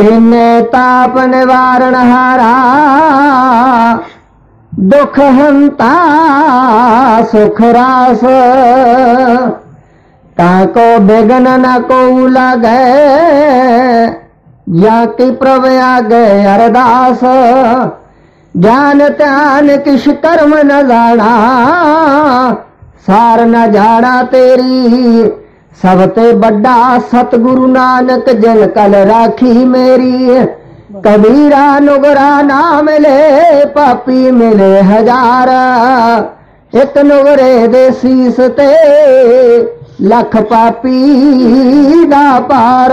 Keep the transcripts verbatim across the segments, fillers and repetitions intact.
इन्हें ताप निवारण हारा दुख हंता सुख रास। ताको बेगन न को लगे या कि प्रभ आगे अरदास। ज्ञान त्यान किश कर्म न जाना सार न जाना तेरी। सबते बड़ा सतगुरु नानक जन कल राखी मेरी। कबीरा नुगरा ना मिले पापी मिले हजार। एक नुगरे दे सीस ते लख पापी दा पार।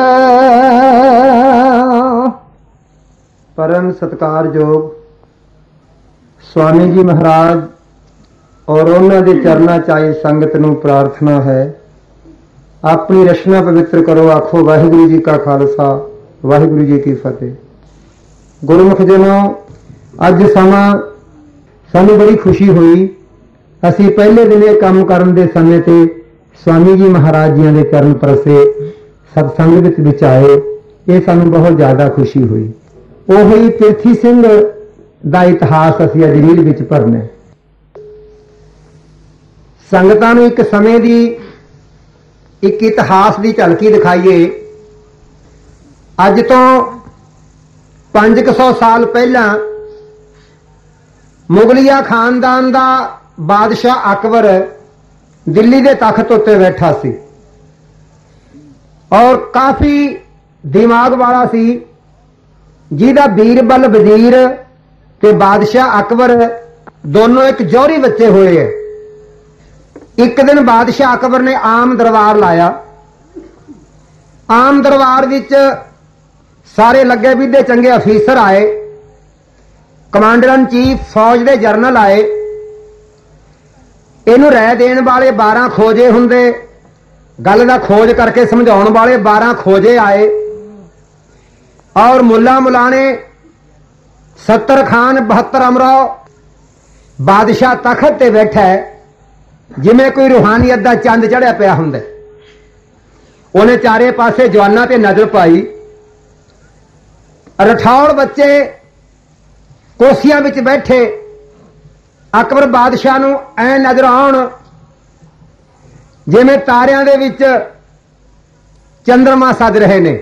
परम सत्कारयोग स्वामी जी महाराज और उन्होंने दे चरणों च आई संगत नूं प्रार्थना है, अपनी रचना पवित्र करो। आखो वाहिगुरु जी का खालसा वाहिगुरु जी की फतेह। गुरमुख जनों, अज समा सानू बड़ी खुशी हुई। असी पहले दिन ये काम करन दे समय ते स्वामी जी महाराज जी के चरण परसे सत्संग विच आए। ये सानू बहुत ज्यादा खुशी हुई। वो हुई पिरथी सिंह दा इतिहास असी अज रील विच भरना। संगतां नूं एक समय दी एक इतिहास की झलकी दिखाइए। अज तो पांच सौ साल पहला मुगलिया खानदान का बादशाह अकबर दिल्ली के तख्त उत्ते बैठा सी और काफी दिमाग वाला सी, जिहदा बीरबल वजीर ते बादशाह अकबर दोनों एक जौहरी बच्चे हुए है। एक दिन बादशाह अकबर ने आम दरबार लाया। आम दरबार विच सारे लगे विधे चंगे अफीसर आए, कमांडर इन चीफ फौज के जरनल आए। इनू राय देने वाले बारह खोजे हुंदे, गल का खोज करके समझाउण वाले बारह खोजे आए। और मुला मुलाने सत्तर खान बहत्तर अमराओ बादशाह तखत ते बैठा है जिमें कोई रूहानियत का चंद चढ़िया पिया हुंदा। उन्हें चारे पासे जवाना ते नजर पाई। रठौड़ बच्चे कुर्सियां विच बैठे अकबर बादशाह नूं ऐ नजर आउण जिमें तारियां दे विच चंद्रमा सज रहे ने।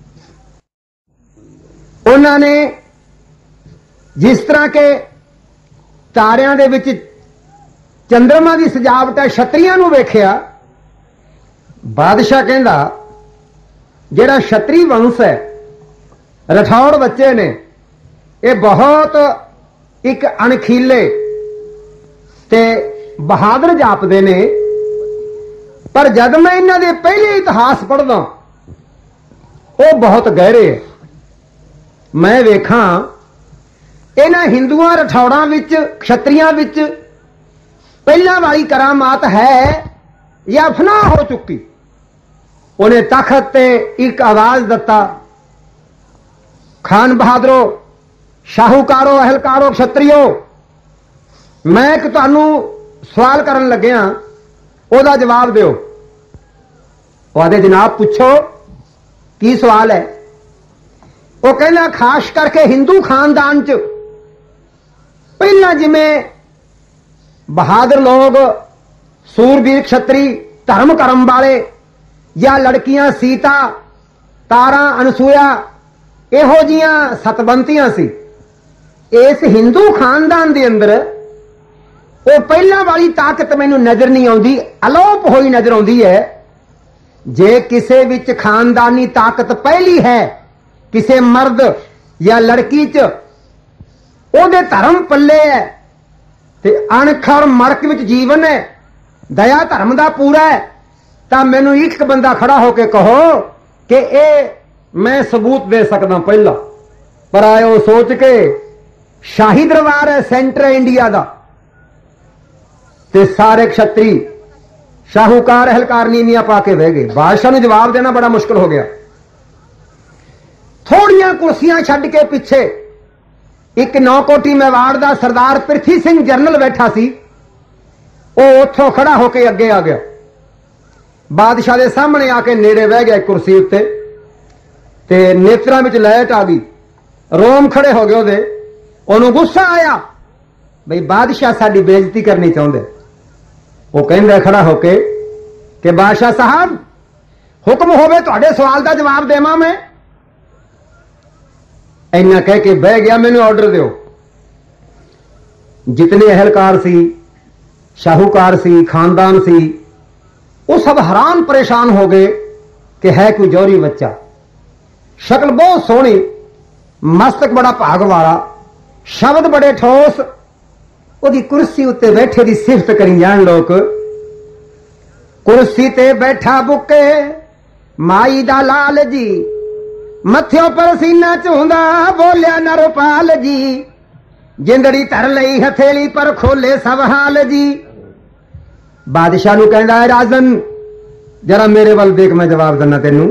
उन्होंने जिस तरह के तारियां दे विच चंद्रमा की सजावट है छत्रियां नूं वेखिया। बादशाह कहंदा जिहड़ा छत्री वंश है, रठौड़ बच्चे ने, ये बहुत एक अणखीले ते बहादुर जापदे ने। पर जद मैं इन्हां दे पहले इतिहास पढ़दा वो बहुत गहरे है। मैं वेखां इन्हां हिंदुआं रठौड़ां विच क्षत्रियां विच पहला वाली करामात है या फना हो चुकी। उन्हें तखत ते एक आवाज दता, खान बहादुरो, शाहूकारो, अहलकारो, क्षत्रियो, मैं एक तुहानू सवाल करन लग्या, ओदा जवाब दिओ। आदे जनाब पूछो की सवाल है। वो कहना खास करके हिंदू खानदान च पहला जिमें बहादुर लोग, सूरबीर क्षत्री, धर्म करम वाले या लड़कियां सीता, तारा, अनसुया इहो जियां सतबंतियां सी। इस हिंदू खानदान के अंदर वो पहला वाली ताकत मैनू नजर नहीं आती, अलोप होई नजर आती है। जे किसे विच खानदानी ताकत पहली है, किसे मर्द या लड़की च ओदे धर्म पल्ले है ते अणखर मरक विच जीवन है, दया धर्म दा पूरा है, तां मैनू एक बंदा खड़ा होके कहो कि ए मैं सबूत दे सकदा पहला। पर आयो सोच के शाही दरबार है सेंटर इंडिया दा ते सारे क्षत्री शाहूकार अहलकार नीमियां पा के बह गए। बादशाह नूं जवाब देना बड़ा मुश्किल हो गया। थोड़ियां कुर्सियां छड्ड के पिछे एक नौकोटी मेवाड़ का सरदार पिरथी सिंह जरनल बैठा सी। वो उथों खड़ा होकर अगे आ गया, बादशाह के सामने आके नेड़े बह गया कुर्सी उत्ते। ते नेत्रां विच लाइट आ गई, रोम खड़े हो गए ओदे। ओनू गुस्सा आया बई बादशाह साडी बेइज्जती करनी चाहुंदे। वो कहंदा खड़ा होके कि बादशाह साहब हुक्म होवे तुहाडे सवाल दा जवाब देवां मैं। इन्ना कह के बह गया, मैनू ऑर्डर दिओ। जितने अहलकार सी, शाहूकार सी, खानदान सी, वो सब हैरान परेशान हो गए कि है कोई जौहरी बच्चा, शक्ल बहुत सोहनी, मस्तक बड़ा भाग वाला, शब्द बड़े ठोस। ओदी कुर्सी उत्ते बैठे दी सिफत करी जान लोग। कुर्सी ते बैठा बुके माई दा लाल जी, मथियों पर सीना झूंदा बोलिया नरपाल जी, जिंदड़ी धर लई हथेली पर खोले सब हाल जी। बादशाह नू कहंदा है राजन जरा मेरे वाल देख, मैं जवाब देना तेनू।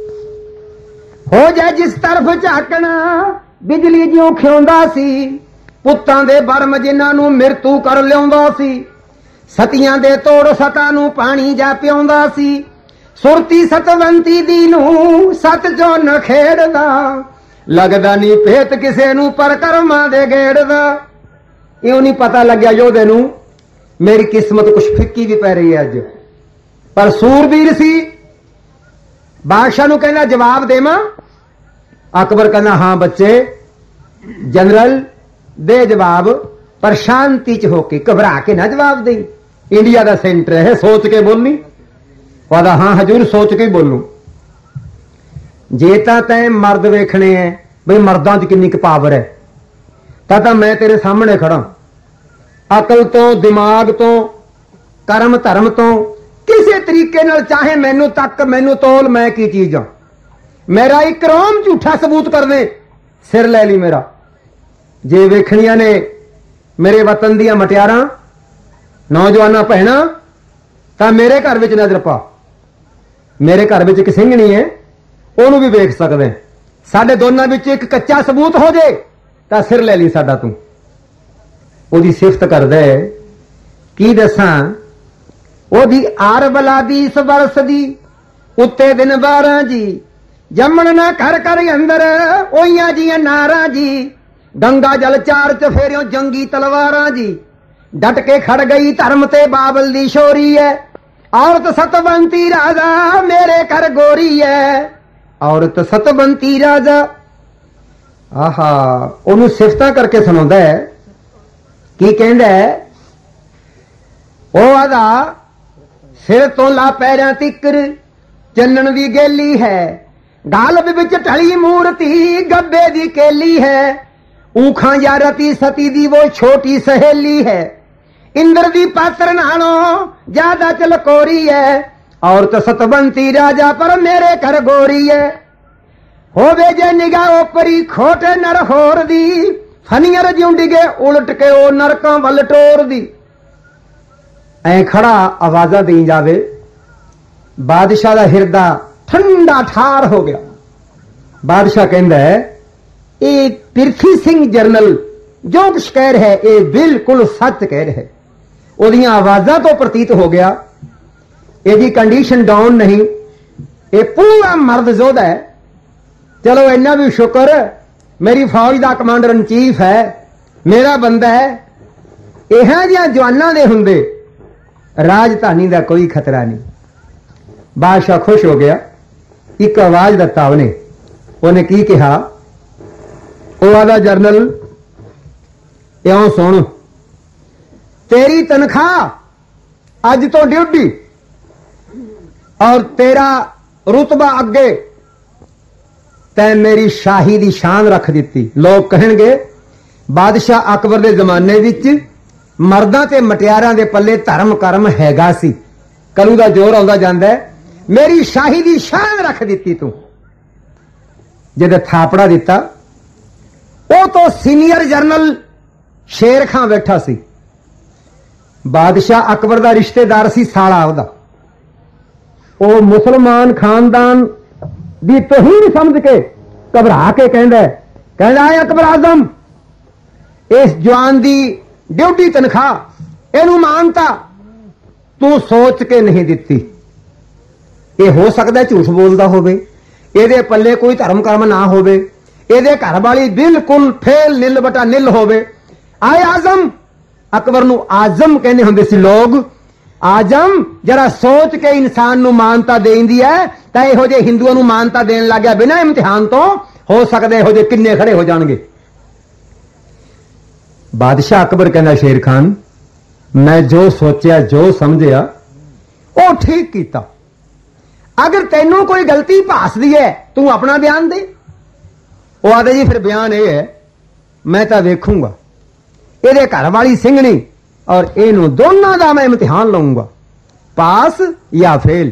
हो जाए जिस तरफ झाकना बिजली ज्यों खियोंदा सी, पुत्तां दे बरम जिन्हां नू मृत्यु कर लियाउंदा सी, सतियां दे तोड़ सता नू पानी जा पियाउंदा सी, सुरती सतवंती दी नू सत चो न खेड़दा, लगदा नी भेत किसे नू पर कर्मां दे गेड़दा। इउं नहीं पता लग्या योधे नू मेरी किस्मत कुछ फिक्की भी पै रही है अज, पर सूरबीर सी। बादशाह नू कहना जवाब देवां? अकबर कहना हाँ बच्चे जनरल दे जवाब, पर शांति च होके, घबरा के ना जवाब दे। इंडिया का सेंटर है, सोच के बोलनी। कहता हाँ हजूर सोच के बोलू। जे तां तैं मर्द वेखने हैं बई मर्दां च किन्नी क पावर है, तां तां मैं तेरे सामने खड़ा। अकल तो, दिमाग तो, कर्म धर्म तो किसी तरीके नाल चाहे मैनू तक, मैनू तोल, मैं की चीज हां। मेरा एक रोम झूठा सबूत कर दे, सिर ले ली मेरा। जे वेखनिया ने मेरे वतन दियां मटियारां, नौजवाना भैणां, तां मेरे घर विच नजर पा। मेरे घर विच एक सिंघणी है, ओनू भी वेख सकदे हैं। साडे दोनां विच एक कच्चा सबूत हो जाए तां सिर ले ली साडा तू। ओदी सिफत करदे की दसां, ओदी आर बला बीस बरस दी, उत्ते दिन बारां जी, जमण ना कर कर अंदर ओइयां जियां नारां जी, गंगा जल चार चफेरियों जंगी तलवारां जी, डट के खड़ गई धर्म ते बाबल दी शोरी है, औरत सतवंती राजा मेरे घर गोरी है, औरत सतवंती राजा। आहा ओनू सिफतां करके सुणाउंदा है। की कहंदा है? ओ आदा सिर तो ला पैरां तिकर चन्नन दी गेली है, गालब विच ढली मूर्ति गब्बे दी केली है, ऊखां या रती सती दी वो छोटी सहेली है, इंद्र दी पात्र नालों ज्यादा चलकोरी है, औरत सतवंती राजा पर मेरे घर गोरी है, होवे जे निगाह ओपरी खोटे नर होर दी, फनियर ज्यों डिगे उलट के ओ नरकां वल टोर दी। ऐ खड़ा आवाजा दी जावे, बादशाह दा हिरदा ठंडा ठार हो गया। बादशाह कहंदा है ये पृथ्वी सिंह जरनल जो कुछ कह रहा है ये बिल्कुल सच कह रहा है। ओदियां आवाजां तो प्रतीत हो गया यदि कंडीशन डाउन नहीं, ये पूरा मर्द जोधा है। चलो इन्ना भी शुक्र मेरी फौज का कमांडर इन चीफ है, मेरा बंदा है। इह जिहां जवानां दे हुंदे राजधानी का कोई खतरा नहीं। बादशाह खुश हो गया। एक आवाज दिता उन्हें, उन्हें की कहा? वो आदा जरनल इउं सुन, तेरी तनख्वाह अज तो ड्यूटी और तेरा रुतबा अगे तै मेरी शाही दी शान रख दी। लोग कहणगे बादशाह अकबर के जमाने विच मर्दां ते मटियारां दे पल्ले धर्म कर्म हैगा सी, कलू दा जोर आउंदा जांदा है। मेरी शाही दी शान रख दी तू। जद थापड़ा दिता वो तो सीनियर जनरल शेर खां बैठा सी, बादशाह अकबर का रिश्तेदार सी साला ओदा। वो मुसलमान खानदान दी तौहीन समझ के घबरा के कहंदा है, कहंदा है अकबर आजम इस जवान दी ड्यूटी तनख्वाह इहनू मानता तू सोच के नहीं दिती। ये हो सकता है झूठ बोलता होवे, ਇਹਦੇ ਪੱਲੇ ਕੋਈ ਧਰਮ ਕਰਮ ਨਾ ਹੋਵੇ, ਇਹਦੇ ਘਰ ਵਾਲੀ ਬਿਲਕੁਲ ਫੇਲ ਨਿਲ ਬਟਾ ਨਿਲ ਹੋਵੇ। ਆਏ ਆਜ਼ਮ, ਅਕਬਰ ਨੂੰ ਆਜ਼ਮ ਕਹਿੰਦੇ ਹੁੰਦੇ ਸੀ ਲੋਗ। ਆਜ਼ਮ ਜਰਾ ਸੋਚ ਕੇ ਇਨਸਾਨ ਨੂੰ ਮਾਨਤਾ ਦੇਂਦੀ ਹੈ ਤਾਂ ਇਹੋ ਜਿਹੇ ਹਿੰਦੂਆਂ ਨੂੰ ਮਾਨਤਾ ਦੇਣ ਲੱਗ ਗਿਆ ਬਿਨਾਂ ਇਮਤਿਹਾਨ ਤੋਂ। ਹੋ ਸਕਦਾ ਇਹੋ ਜਿਹੇ ਕਿੰਨੇ ਖੜੇ ਹੋ ਜਾਣਗੇ। ਬਾਦਸ਼ਾਹ ਅਕਬਰ ਕਹਿੰਦਾ ਸ਼ੇਰ ਖਾਨ, ਮੈਂ ਜੋ ਸੋਚਿਆ ਜੋ ਸਮਝਿਆ ਉਹ ਠੀਕ ਕੀਤਾ। ਅਗਰ ਤੈਨੂੰ ਕੋਈ ਗਲਤੀ ਭਾਸਦੀ ਹੈ ਤੂੰ ਆਪਣਾ ਬਿਆਨ ਦੇ। ਉਹ ਆਦੇ ਜੀ ਫਿਰ ਬਿਆਨ ਇਹ ਹੈ, ਮੈਂ ਤਾਂ ਵੇਖੂੰਗਾ ਇਹਦੇ ਘਰ ਵਾਲੀ ਸਿੰਘਣੀ ਔਰ ਇਹਨੂੰ ਦੋਨਾਂ ਦਾ ਮੈਂ ਇਮਤਿਹਾਨ ਲਵਾਂਗਾ, ਪਾਸ ਜਾਂ ਫੇਲ।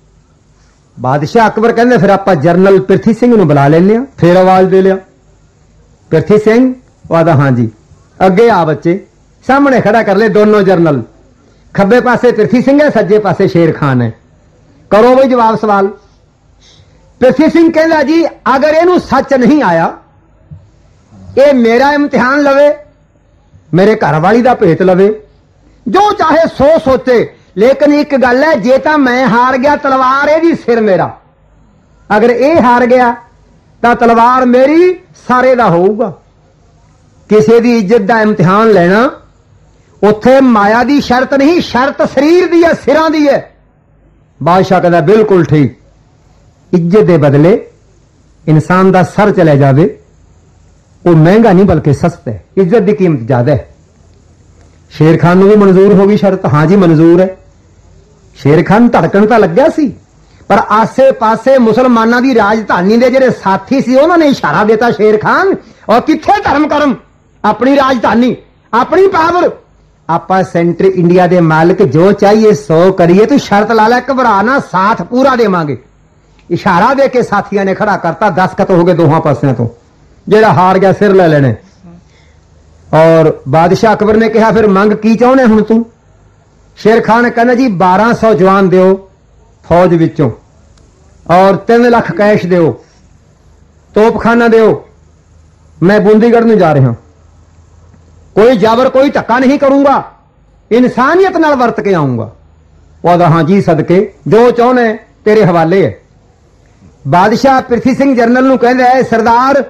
ਬਾਦਸ਼ਾਹ ਅਕਬਰ ਕਹਿੰਦੇ ਫਿਰ ਆਪਾਂ ਜਰਨਲ ਪ੍ਰਿਥੀ ਸਿੰਘ ਨੂੰ ਬੁਲਾ ਲੈਂਦੇ ਆ। ਫਿਰ ਆਵਾਜ਼ ਦੇ ਲਿਆ ਪ੍ਰਿਥੀ ਸਿੰਘ। ਉਹ ਆਦਾ ਹਾਂਜੀ, ਅੱਗੇ ਆ ਬੱਚੇ। ਸਾਹਮਣੇ ਖੜਾ ਕਰ ਲੈ ਦੋਨੋਂ ਜਰਨਲ। ਖੱਬੇ ਪਾਸੇ ਪ੍ਰਿਥੀ ਸਿੰਘ ਹੈ, ਸੱਜੇ ਪਾਸੇ ਸ਼ੇਰ ਖਾਨ ਹੈ। ਕਰੋ ਬਈ ਜਵਾਬ ਸਵਾਲ। ਪ੍ਰਿਥੀ ਸਿੰਘ ਕਹਿੰਦਾ ਜੀ ਅਗਰ ਇਹਨੂੰ ਸੱਚ ਨਹੀਂ ਆਇਆ, ਇਹ ਮੇਰਾ ਇਮਤਿਹਾਨ ਲਵੇ, ਮੇਰੇ ਘਰ ਵਾਲੀ ਦਾ ਭੇਤ ਲਵੇ, ਜੋ ਚਾਹੇ ਸੋ ਸੋਚੇ। ਲੇਕਿਨ ਇੱਕ ਗੱਲ ਹੈ, ਜੇ ਤਾਂ ਮੈਂ ਹਾਰ ਗਿਆ ਤਲਵਾਰ ਇਹਦੀ ਸਿਰ ਮੇਰਾ, ਅਗਰ ਇਹ ਹਾਰ ਗਿਆ ਤਾਂ ਤਲਵਾਰ ਮੇਰੀ ਸਾਰੇ ਦਾ ਹੋਊਗਾ। ਕਿਸੇ ਦੀ ਇੱਜ਼ਤ ਦਾ ਇਮਤਿਹਾਨ ਲੈਣਾ ਉੱਥੇ ਮਾਇਆ ਦੀ ਸ਼ਰਤ ਨਹੀਂ, ਸ਼ਰਤ ਸਰੀਰ ਦੀ ਹੈ, ਸਿਰਾਂ ਦੀ ਹੈ। ਬਾਦਸ਼ਾਹ ਕਹਿੰਦਾ ਬਿਲਕੁਲ ਠੀਕ। ਇੱਜ਼ਤ ਦੇ ਬਦਲੇ ਇਨਸਾਨ ਦਾ ਸਰ ਚਲੇ ਜਾਵੇ ਉਹ ਮਹਿੰਗਾ ਨਹੀਂ ਬਲਕਿ ਸਸਤਾ ਹੈ। ਇੱਜ਼ਤ ਦੀ ਕੀਮਤ ਜ਼ਿਆਦਾ ਹੈ। ਸ਼ੇਰ ਖਾਨ ਨੂੰ ਵੀ ਮਨਜ਼ੂਰ ਹੋ ਗਈ ਸ਼ਰਤ। ਹਾਂ ਜੀ ਮਨਜ਼ੂਰ ਹੈ। ਸ਼ੇਰ ਖਾਨ ਧੜਕਣ ਤਾਂ ਲੱਗਿਆ ਸੀ, ਪਰ ਆਸੇ ਪਾਸੇ ਮੁਸਲਮਾਨਾਂ ਦੀ ਰਾਜਧਾਨੀ ਦੇ ਜਿਹੜੇ ਸਾਥੀ ਸੀ ਉਹਨਾਂ ਨੇ ਇਸ਼ਾਰਾ ਦਿੱਤਾ ਸ਼ੇਰ ਖਾਨ, ਔਰ ਕਿੱਥੇ ਧਰਮ ਕਰਮ, ਆਪਣੀ ਰਾਜਧਾਨੀ, ਆਪਣੀ ਪਾਵਰ, ਆਪਾਂ ਸੈਂਟਰ ਇੰਡੀਆ ਦੇ ਮਾਲਕ, ਜੋ ਚਾਹੀਏ ਸੋ ਕਰੀਏ, ਤੂੰ ਸ਼ਰਤ ਲਾ ਲੈ, ਘਬਰਾ ਨਾ, ਸਾਥ ਪੂਰਾ ਦੇਵਾਂਗੇ। ਇਸ਼ਾਰਾ ਦੇ ਕੇ ਸਾਥੀਆਂ ਨੇ ਖੜਾ ਕਰਤਾ। ਦਸਖਤ ਹੋ ਗਏ ਦੋਹਾਂ ਪਾਸਿਆਂ ਤੋਂ। ਜਿਹੜਾ ਹਾਰ ਗਿਆ ਸਿਰ ਲੈ ਲੈਣੇ। ਔਰ ਬਾਦਸ਼ਾਹ ਅਕਬਰ ਨੇ ਕਿਹਾ ਫਿਰ ਮੰਗ ਕੀ ਚਾਹੁੰਦੇ ਹੁਣ ਤੂੰ? ਸ਼ੇਰ ਖਾਨ ਕਹਿੰਦਾ ਜੀ ਬਾਰਾਂ ਸੌ ਜਵਾਨ ਦਿਓ ਫੌਜ ਵਿੱਚੋਂ, ਔਰ ਤਿੰਨ ਲੱਖ ਕੈਸ਼ ਦਿਓ, ਤੋਪਖਾਨਾ ਦਿਓ। ਮੈਂ ਬੂੰਦੀਗੜ੍ਹ ਨੂੰ ਜਾ ਰਿਹਾ, ਕੋਈ ਜਾਬਰ ਕੋਈ ਧੱਕਾ ਨਹੀਂ ਕਰੂੰਗਾ, ਇਨਸਾਨੀਅਤ ਨਾਲ ਵਰਤ ਕੇ ਆਉਂਗਾ। ਉਹਦਾ ਹਾਂ ਜੀ ਸਦਕੇ ਜੋ ਚਾਹੁੰਦੇ ਤੇਰੇ ਹਵਾਲੇ ਹੈ। ਬਾਦਸ਼ਾਹ ਪ੍ਰਿਥੀ ਸਿੰਘ ਜਰਨਲ ਨੂੰ ਕਹਿੰਦਾ ਹੈ ਸਰਦਾਰ,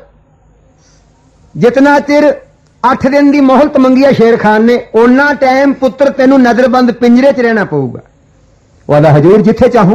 ਜਿਤਨਾ ਚਿਰ ਅੱਠ ਦਿਨ ਦੀ ਮੋਹਲਤ ਮੰਗੀ ਹੈ ਸ਼ੇਰ ਖਾਨ ਨੇ, ਉਹਨਾਂ ਟਾਈਮ ਪੁੱਤਰ ਤੈਨੂੰ ਨਜ਼ਰਬੰਦ ਪਿੰਜਰੇ 'ਚ ਰਹਿਣਾ ਪਊਗਾ। ਉਹਦਾ ਹਜੂਰ ਜਿੱਥੇ ਚਾਹੂੰ।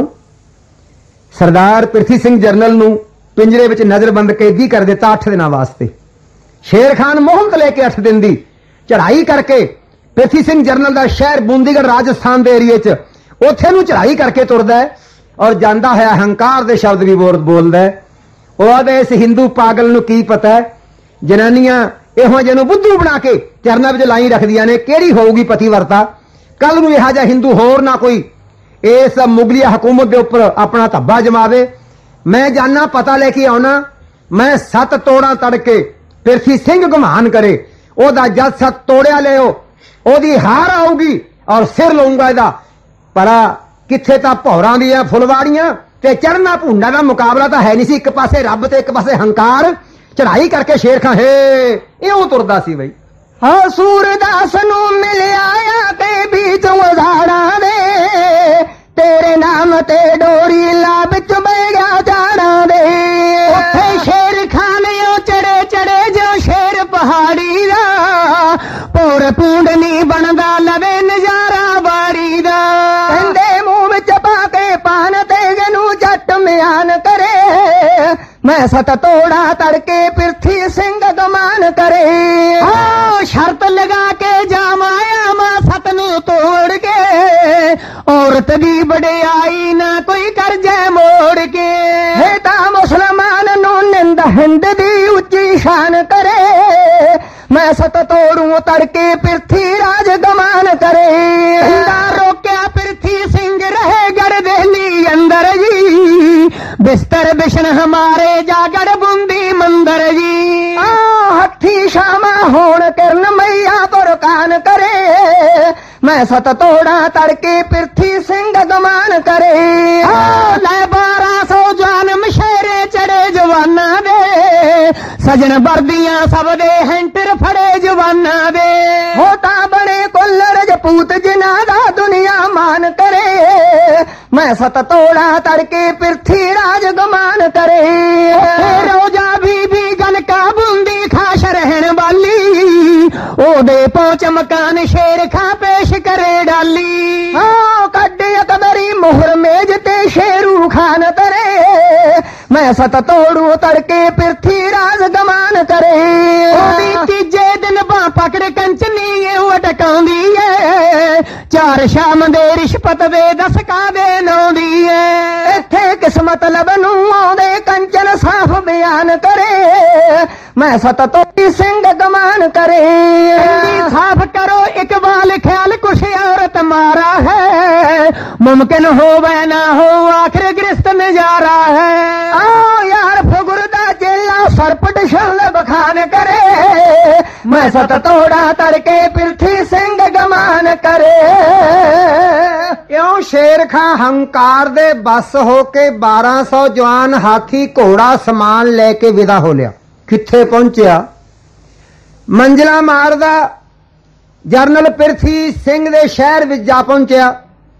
ਸਰਦਾਰ ਪ੍ਰਿਥੀ ਸਿੰਘ ਜਰਨਲ ਨੂੰ ਪਿੰਜਰੇ ਵਿੱਚ ਨਜ਼ਰਬੰਦ ਕੈਦੀ ਕਰ ਦਿੱਤਾ ਅੱਠ ਦਿਨਾਂ ਵਾਸਤੇ। ਸ਼ੇਰ ਖਾਨ ਮੋਹਲਤ ਲੈ ਕੇ ਅੱਠ ਦਿਨ ਦੀ ਚੜ੍ਹਾਈ ਕਰਕੇ ਪ੍ਰਿਥੀ ਸਿੰਘ ਜਰਨਲ ਦਾ ਸ਼ਹਿਰ ਬੂੰਦੀਗੜ੍ਹ ਰਾਜਸਥਾਨ ਦੇ ਏਰੀਏ 'ਚ, ਉੱਥੇ ਨੂੰ ਚੜ੍ਹਾਈ ਕਰਕੇ ਤੁਰਦਾ ਹੈ ਔਰ ਜਾਂਦਾ ਹੈ ਹੰਕਾਰ ਦੇ ਸ਼ਬਦ ਵੀ ਬੋਲਦਾ ਹੈ। ਉਹਦੇ ਇਸ ਹਿੰਦੂ ਪਾਗਲ ਨੂੰ ਕੀ ਪਤਾ ਹੈ ਜਨਾਨੀਆਂ ਇਹੋ ਜਿਹੇ ਨੂੰ ਬੁੱਧੂ ਬਣਾ ਕੇ ਚਰਨਾਂ ਵਿੱਚ ਲਾਈ ਰੱਖਦੀਆਂ ਨੇ, ਕਿਹੜੀ ਹੋਊਗੀ ਪਤੀਵਰਤਾ। ਕੱਲ ਨੂੰ ਇਹੋ ਜਿਹਾ ਹਿੰਦੂ ਹੋਰ ਨਾ ਕੋਈ ਇਸ ਮੁਗਲੀਆ ਹਕੂਮਤ ਦੇ ਉੱਪਰ ਆਪਣਾ ਧੱਬਾ ਜਮਾਵੇ। ਮੈਂ ਜਾਨਾ ਪਤਾ ਲੈ ਕੇ ਆਉਣਾ, ਮੈਂ ਸੱਤ ਤੋੜਾਂ ਤੜਕੇ ਪ੍ਰਿਥੀ ਸਿੰਘ ਗੁਮਾਨ ਕਰੇ, ਉਹਦਾ ਜਦ ਸੱਤ ਤੋੜਿਆ ਲਿਓ ਉਹਦੀ ਹਾਰ ਆਊਗੀ ਔਰ ਸਿਰ ਲਊਂਗਾ ਇਹਦਾ। ਪਰ ਕਿੱਥੇ ਤਾਂ ਭੌਰਾਂ ਦੀਆਂ ਫੁਲਵਾੜੀਆਂ ਤੇ ਚੜਨਾ ਭੁੰਡਾ ਦਾ ਮੁਕਾਬਲਾ ਤਾਂ ਹੈ ਨਹੀਂ ਸੀ। ਇੱਕ ਪਾਸੇ ਰੱਬ ਤੇ ਇੱਕ ਪਾਸੇ ਹੰਕਾਰ। ਚੜਾਈ ਕਰਕੇ ਸ਼ੇਰ ਖਾਨ ਹੈ ਇਉਂ ਤੁਰਦਾ ਸੀ ਬਈ। ਹਾਂ ਸੂਰਦਾਸ ਨੂੰ ਮਿਲਿਆ ਆ ਤੇ ਵਿੱਚੋਂ ਹਜ਼ਾਰਾਂ ਦੇ, ਤੇਰੇ ਨਾਮ ਤੇ ਡੋਰੀ ਲਾ ਵਿੱਚ ਬਹਿ ਗਿਆ ਜਾਣਾ ਦੇ। ਉੱਥੇ ਸ਼ੇਰ ਖਾਨ ਉਹ ਚੜੇ ਚੜੇ ਜੋ ਸ਼ੇਰ ਪਹਾੜੀ ਦਾ, ਪੂਰ ਪੂੰਡ ਨਹੀਂ ਬਣਦਾ ਲਵੇ ਨਜ਼ਾਰਾ ਬਾੜੀ ਦਾ। ਕਹਿੰਦੇ ਮੂੰਹ ਵਿੱਚ ਪਾ ਕੇ ਪਾਨ ਤੇ ਨੂੰ ਜੱਟ ਮਿਆਨ ਕਰੇ, ਮੈਂ ਸਤ ਤੋੜਾ ਤੜਕੇ ਪ੍ਰਿਥੀ ਸਿੰਘ ਗਮਾਨ ਕਰੇ। ਓ ਸ਼ਰਤ ਲਗਾ ਕੇ ਜਾਵਾਇਆ ਮੈਂ ਸਤ ਨੂੰ ਤੋੜ ਕੇ, ਔਰਤ ਦੀ ਵਡਿਆਈ ਨਾ ਕੋਈ ਕਰਜੇ ਮੋੜ ਕੇ। ਹੈ ਤਾਂ ਮੁਸਲਮਾਨ ਨੂੰ ਨਿੰਦ ਹਿੰਦ ਦੀ ਉੱਚੀ ਸ਼ਾਨ ਕਰੇ, ਮੈਂ ਸਤ ਤੋੜੂ ਤੜਕੇ ਪ੍ਰਿਥੀ ਰਾਜ ਗਮਾਨ ਕਰੇ। ਹਿੰਦਾ ਰੋਕਿਆ ਪ੍ਰਿਥੀ ਸਿੰਘ ਰਹੇ ਗੜ ਦੇਲੀ ਅੰਦਰ ਜੀ, ਬਿਸਤਰ ਬਿਸ਼ਨ ਹਮਾਰੇ ਜਾਗੜ ਬੁੰਦੀ ਮੰਦਰ ਜੀ। ਆ ਹੱਥੀ ਸ਼ਾਮਾ ਹੋਣ ਕਰਨ ਮਈਆ ਤੁਰਕਾਨ ਕਰੇ, ਮੈਂ ਸਤ ਤੋੜਾ ਤੜਕੇ ਪ੍ਰਿਥੀ ਸਿੰਘ ਗਮਾਨ ਕਰੇ। ਲੈ ਬਾਰਾਂ ਸੌ ਜਾਨ ਮਸ਼ੇਰੇ ਚੜੇ ਜਵਾਨਾਂ ਦੇ, ਸਜਣ ਵਰਦੀਆਂ ਸਭ ਦੇ ਹੈਂਟਰ ਫੜੇ ਜਵਾਨਾਂ ਦੇ। ਹੋਤਾ ਬਣੇ ਕੁੱਲ ਰਜਪੂਤ ਜਿਨ੍ਹਾਂ ਦਾ ਦੁਨੀਆ ਮਾਨ ਕਰੇ, मैं सत तोड़ा तड़के पृथ्वी राज गमान करे। रोजा बीबी गल का बूंदी खाश रहन वाली ओदे पहुंच मकान शेर खा पेश करे डाली। हाँ कड्डे अकबरी मोहर मेज ते शेरू खान तरे मैं सत तोड़ू तड़के पृथ्वी राज गमान करे। तीजे दिन बां पकड़ कंचनी अटकाउंदी है चार शाम दे रिश्वत दे दस का दे नौंदी है। इत्थे किस मतलब नूं आउंदे कंचन साफ बयान करे मैं सत तोड़ी सिंह गमान करे। साफ करो इकबाल ख्याल कुछ औरत मारा है मुमकिन हो वह ना हो आखिर गिरस्त नजारा है। आओ यार फगुरदा चेला सरपट शल बखान करे मैं सत तोड़ा तड़के पृथ्वी सिंह गमान करे। क्यों शेर खां हंकार दे बस होके बारह सौ जवान हाथी घोड़ा समान लेके विदा हो लिया। किथे पहुंचया मंजिला मारदा जरनल पृथ्वी सिंह दे शहर विच जा पहुंचया।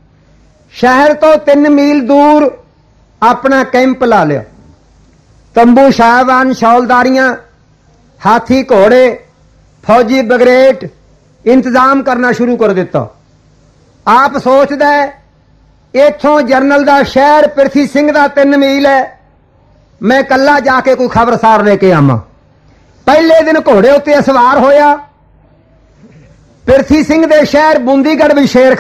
शहर तो तीन मील दूर अपना कैंप ला लिया। तंबू शाहबान शौलदारियां हाथी घोड़े फौजी ब्रिगेड इंतजाम करना शुरू कर दिता। आप सोचदा है इथों जरनल दा शहर पृथ्वी सिंह दा तीन मील है मैं कला जाके कोई खबरसार लेके आवा। पहले दिन घोड़े उत्ते सवार होया पृथ्वी सिंह दे शहर बूंदीगढ़ भी शेर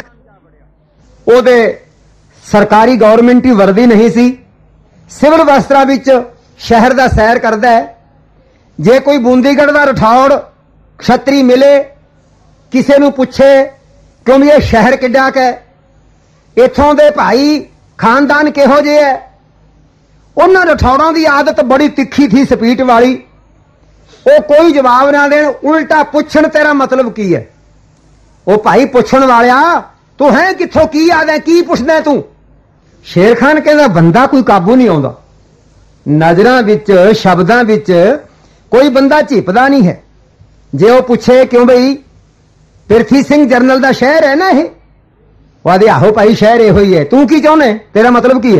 ओदे सरकारी गौरमेंट की वर्दी नहीं सी सिविल वस्त्रा विच शहर दा सैर करदा है। जे कोई बूंदीगढ़ दा रठौड़ क्षत्री मिले किसे नूं पुछे क्यों ये शहर किड्डा क है इथों दे भाई खानदान किहो जे है उन्हां रठौड़ां दी आदत बड़ी तिखी थी स्पीड वाली। वो कोई जवाब ना देण उल्टा पुछण तेरा मतलब की है। वो भाई पुछण वालिया तू है किथों की आदा की पुछदा तू। शेर खान कहंदा बंदा कोई काबू नहीं आउंदा नजरां विच शब्दां विच कोई बंदा झिपदा नहीं है। जे वो पूछे क्यों बई पृथ्वी सिंह जरनल दा शहर है ना ये वो आदे आहो भाई शहर इहो ही है तू की चाहुंदे तेरा मतलब की है।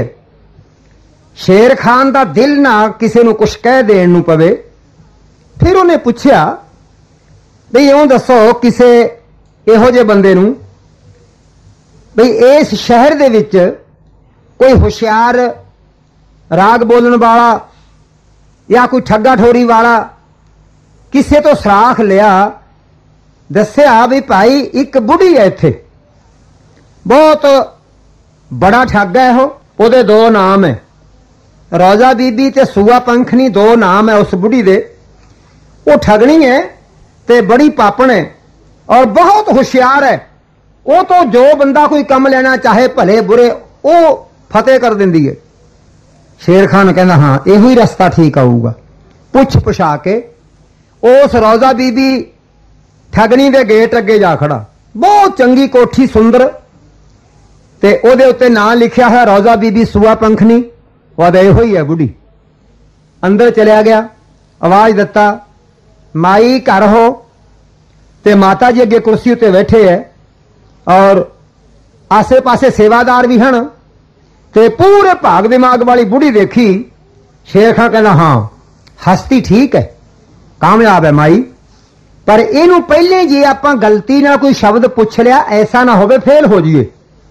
शेर खान दा दिल ना किसी नूं कुछ कह देण नूं पवे। फिर उन्हें पूछया बई इउं दसो किसे इहो जे बंदे नूं बई इस शहर दे विच कोई होशियार राग बोलण वाला या कोई ठग्गा ठोरी वाला किसे तो सराख लिया दस्या भी भाई एक बुढ़ी है इत्थे बहुत बड़ा ठग है। वो दो नाम है रोजा बीबी ते सूआ पंखनी दो नाम है उस बुढ़ी दे। वो ठगनी है ते बड़ी पापण है और बहुत होशियार है। वो तो जो बंदा कोई कम लेना चाहे भले बुरे वो फतेह कर देंदी है। शेर खान कहना हाँ इहो ही रस्ता ठीक आऊगा। पुछ पुछा के उस रोजा बीबी ठगनी दे गेट अगे जा खड़ा। बहुत चंगी कोठी सुंदर ते ओदे उत्ते नां लिखिया है रोजा बीबी सूआ पंखनी। वो इहो ही है बुढ़ी। अंदर चलिया गया आवाज दिता माई घर हो ते माता जी अगे कुर्सी उत्ते बैठे है और आसे पासे सेवादार भी हैं ते पूरे भाग दिमाग वाली बुढ़ी देखी। शेर खान कहना हाँ हस्ती ठीक है कामयाब है माई पर इनू पहले जे आपां गलती ना कोई शब्द पुछ लिया ऐसा ना होवे फेल हो जाइए।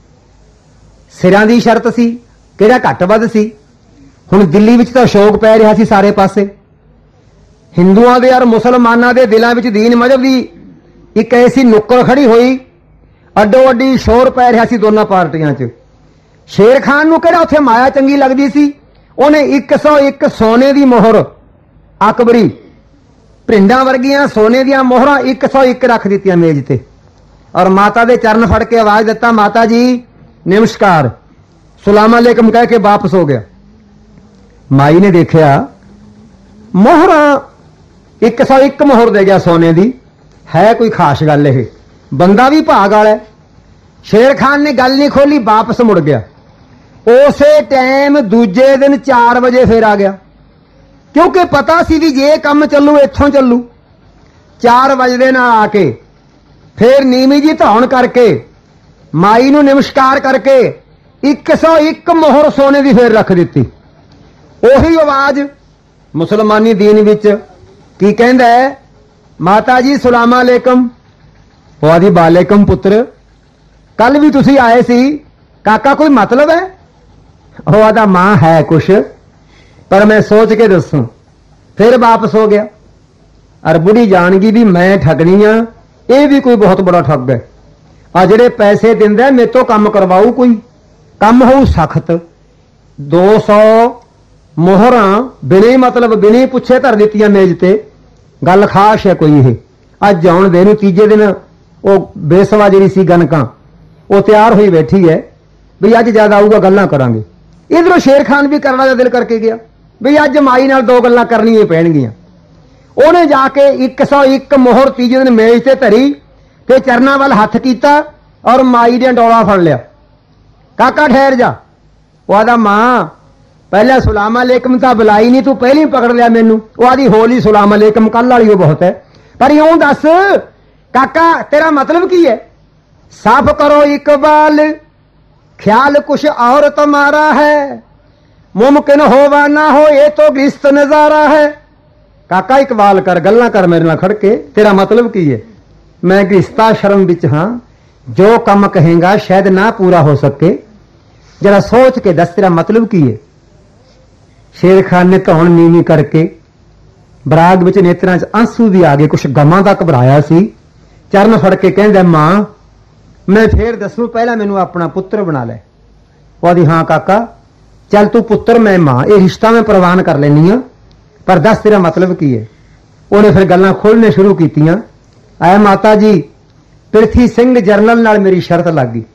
सिरां दी शर्त सी किहड़ा घट वध सी। हुण दिल्ली विच तां शौक पै रिहा सी सारे पासे हिंदुआं दे और मुसलमानां दे दिलां विच दीन मजहब दी एक ऐसी नुक्कड़ खड़ी हुई अड्डो अड्डी शोर पै रिहा सी दोनों पार्टियां च। शेर खान नूं किहड़ा उत्थे माया चंगी लगदी सी उहने एक सौ एक सोने दी मोहर अकबरी भिंडां वर्गियां सोने दियां मोहरां एक सौ एक रख दित्तियां मेज ते और माता दे चरण फड़ के आवाज दिता माता जी नमस्कार सलाम अलैकुम कह के वापस हो गया। माई ने देखा मोहरां एक सौ एक मोहर दे गया सोने दी है कोई खास गल है बंदा भी भाग वाला है। शेर खान ने गल नहीं खोली वापस मुड़ गया। उसे टाइम दूजे दिन चार बजे फिर आ गया क्योंकि पता सी भी जे कम चलू इत्थों चलू। चार बजदे ना आके फिर नीवी जी धौन करके माई नूं नमस्कार करके ਇੱਕ ਸੌ ਇੱਕ मोहर सोने की फिर रख दी। ਉਹੀ आवाज मुसलमानी दीन विच की कहंदा है, माता जी सलामा अलैकुम। ਉਹ ਆਦੀ ਵਾਲੇਕਮ पुत्र, कल भी तुसी आए सी, काका कोई मतलब है? ਉਹ ਆਦਾ मां है कुछ, पर मैं सोच के दसूं। फिर वापस हो गया। और बुढ़ी जान गई भी मैं ठगनी हाँ, ये भी कोई बहुत बड़ा ठग है। आ ਜਿਹੜੇ पैसे दिंदा मेरे तो काम करवाऊ, कोई काम हो सख्त। दो सौ मोहर बिने मतलब बिने पुछे धर दित्तियां मेज ते। गल खास है कोई ये। अज जान दे तीजे दिन वो बेसवा जी सी गनका वो तैयार हुई बैठी है भी अज ज्यादा आऊगा, गल्लां करांगे। इधरों शेर खान भी करने का दिल करके गया भी अज माई नाल दो गल्लां करनियां पैणगियां। उन्हें जाके एक सौ एक मोहर तीजे दिन मेज ते धरी ते चरना वाल हथ कीता और माई ने डोला फड़ लिया। काका ठहर जा। वो आदा मां पहले सलाम अलैकुम तो बुलाई नहीं, तू पहले ही पकड़ लिया मैनू। वो आदि होली सलाम अलैकुम कल वाली वो बहुत है, पर यूं दस काका तेरा मतलब की है? साफ करो इकबाल, ख्याल कुछ और तुम्हारा है, मुमकिन हो व ना हो ये तो गिस्त नजारा है। काका इकबाल कर, गल्ला कर मेरे नाल खड़ के, तेरा मतलब की है? मैं गिस्ता शर्म विच हां, जो कम कहेगा शायद ना पूरा हो सके, जरा सोच के दस तेरा मतलब की है। शेर खान ने धौन नीवी करके बराग विच नेत्रां च आंसू भी आ गए, कुछ गमां दा घबराया सी। चरण फड़ के कहंदा मां मैं फिर दसूं, पहला मैनू अपना पुत्र बना ले। वो आदी हां काका चल तू पुत्र मैं मां, ये रिश्ता मैं प्रवान कर लेनी हां, पर दस तेरा मतलब की है? उन्हें फिर गल्लां खोलने शुरू कीतियां। आए माता जी पृथ्वी सिंह जरनल नाल मेरी शर्त लग गई,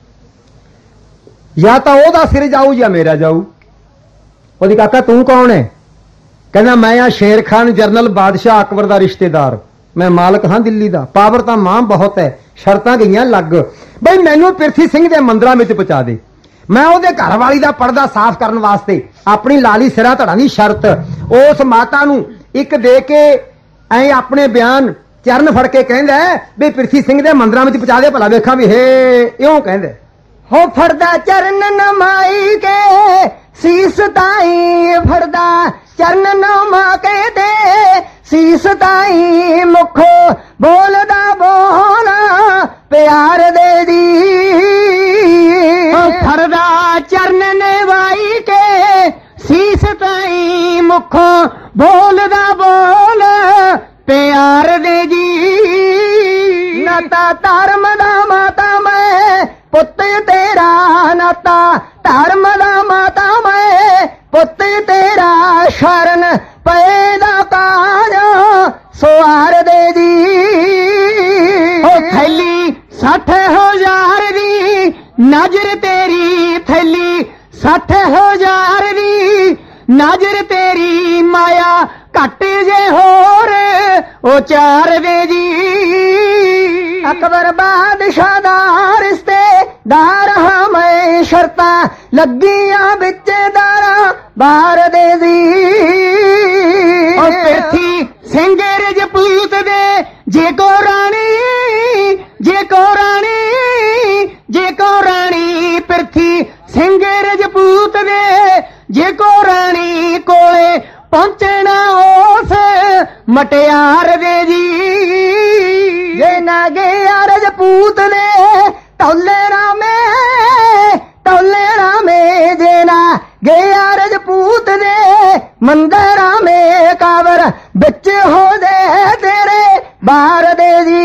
या तो ओदा सिर जाऊ या मेरा जाऊ। ओदी काका तू कौन है? कहना मैं आ शेर खान जरनल बादशाह अकबर दा रिश्तेदार, मैं मालक हाँ दिल्ली दा। पावर तां मां बहुत है, शर्तां गईयां लग बई मैनू पृथ्वी सिंह दे मंदिरां विच पहुंचा दे। मैं ओदे घर वाली दा पर्दा साफ करन वास्ते अपनी लाली सिरा धड़ा दी शर्त उस माता नू एक दे के ऐ अपने बयान चरण फड़ के कहंदा भी पृथ्वी सिंह दे मंदिरां विच पहुंचा दे, भला वेखां भी हे इउं कहंदा। हो फड़दा चरण नमाई के सीस ताई, फड़दा चरण नमा के दे सीस ताई, मुख बोलदा बोला प्यार दे दी। फड़दा चरण नवाई के सीस ताई, मुख बोलदा बोल प्यार दे जी। नाता धर्म दा माता मैं पुत तेरा, नाता धर्म दा माता मैं पुत तेरा, शरण पैदा कार सवार दे जी। ओ थैली सठ हजार दी नजर तेरी, थैली सठ हजार दी नजर तेरी, माया घट जे होर ओ चार दे जी। अकबर बादशाह दा रिश्तेदार हां मैं, शर्तां लगियां बिचेदारा बार दे दी। ओ पृथ्वी सिंह रजपूत दे जे को रानी, जे को रानी, जे को रानी, पृथ्वी सिंह रजपूत दे जे को रानी कोले पहुंचना उस मटियार दे जी। जे ना गया रजपूत ने टोले रामे, टोले रामे, जे ना गया रजपूत ने मंदिर में कावर बिच हो दे तेरे बार दे जी।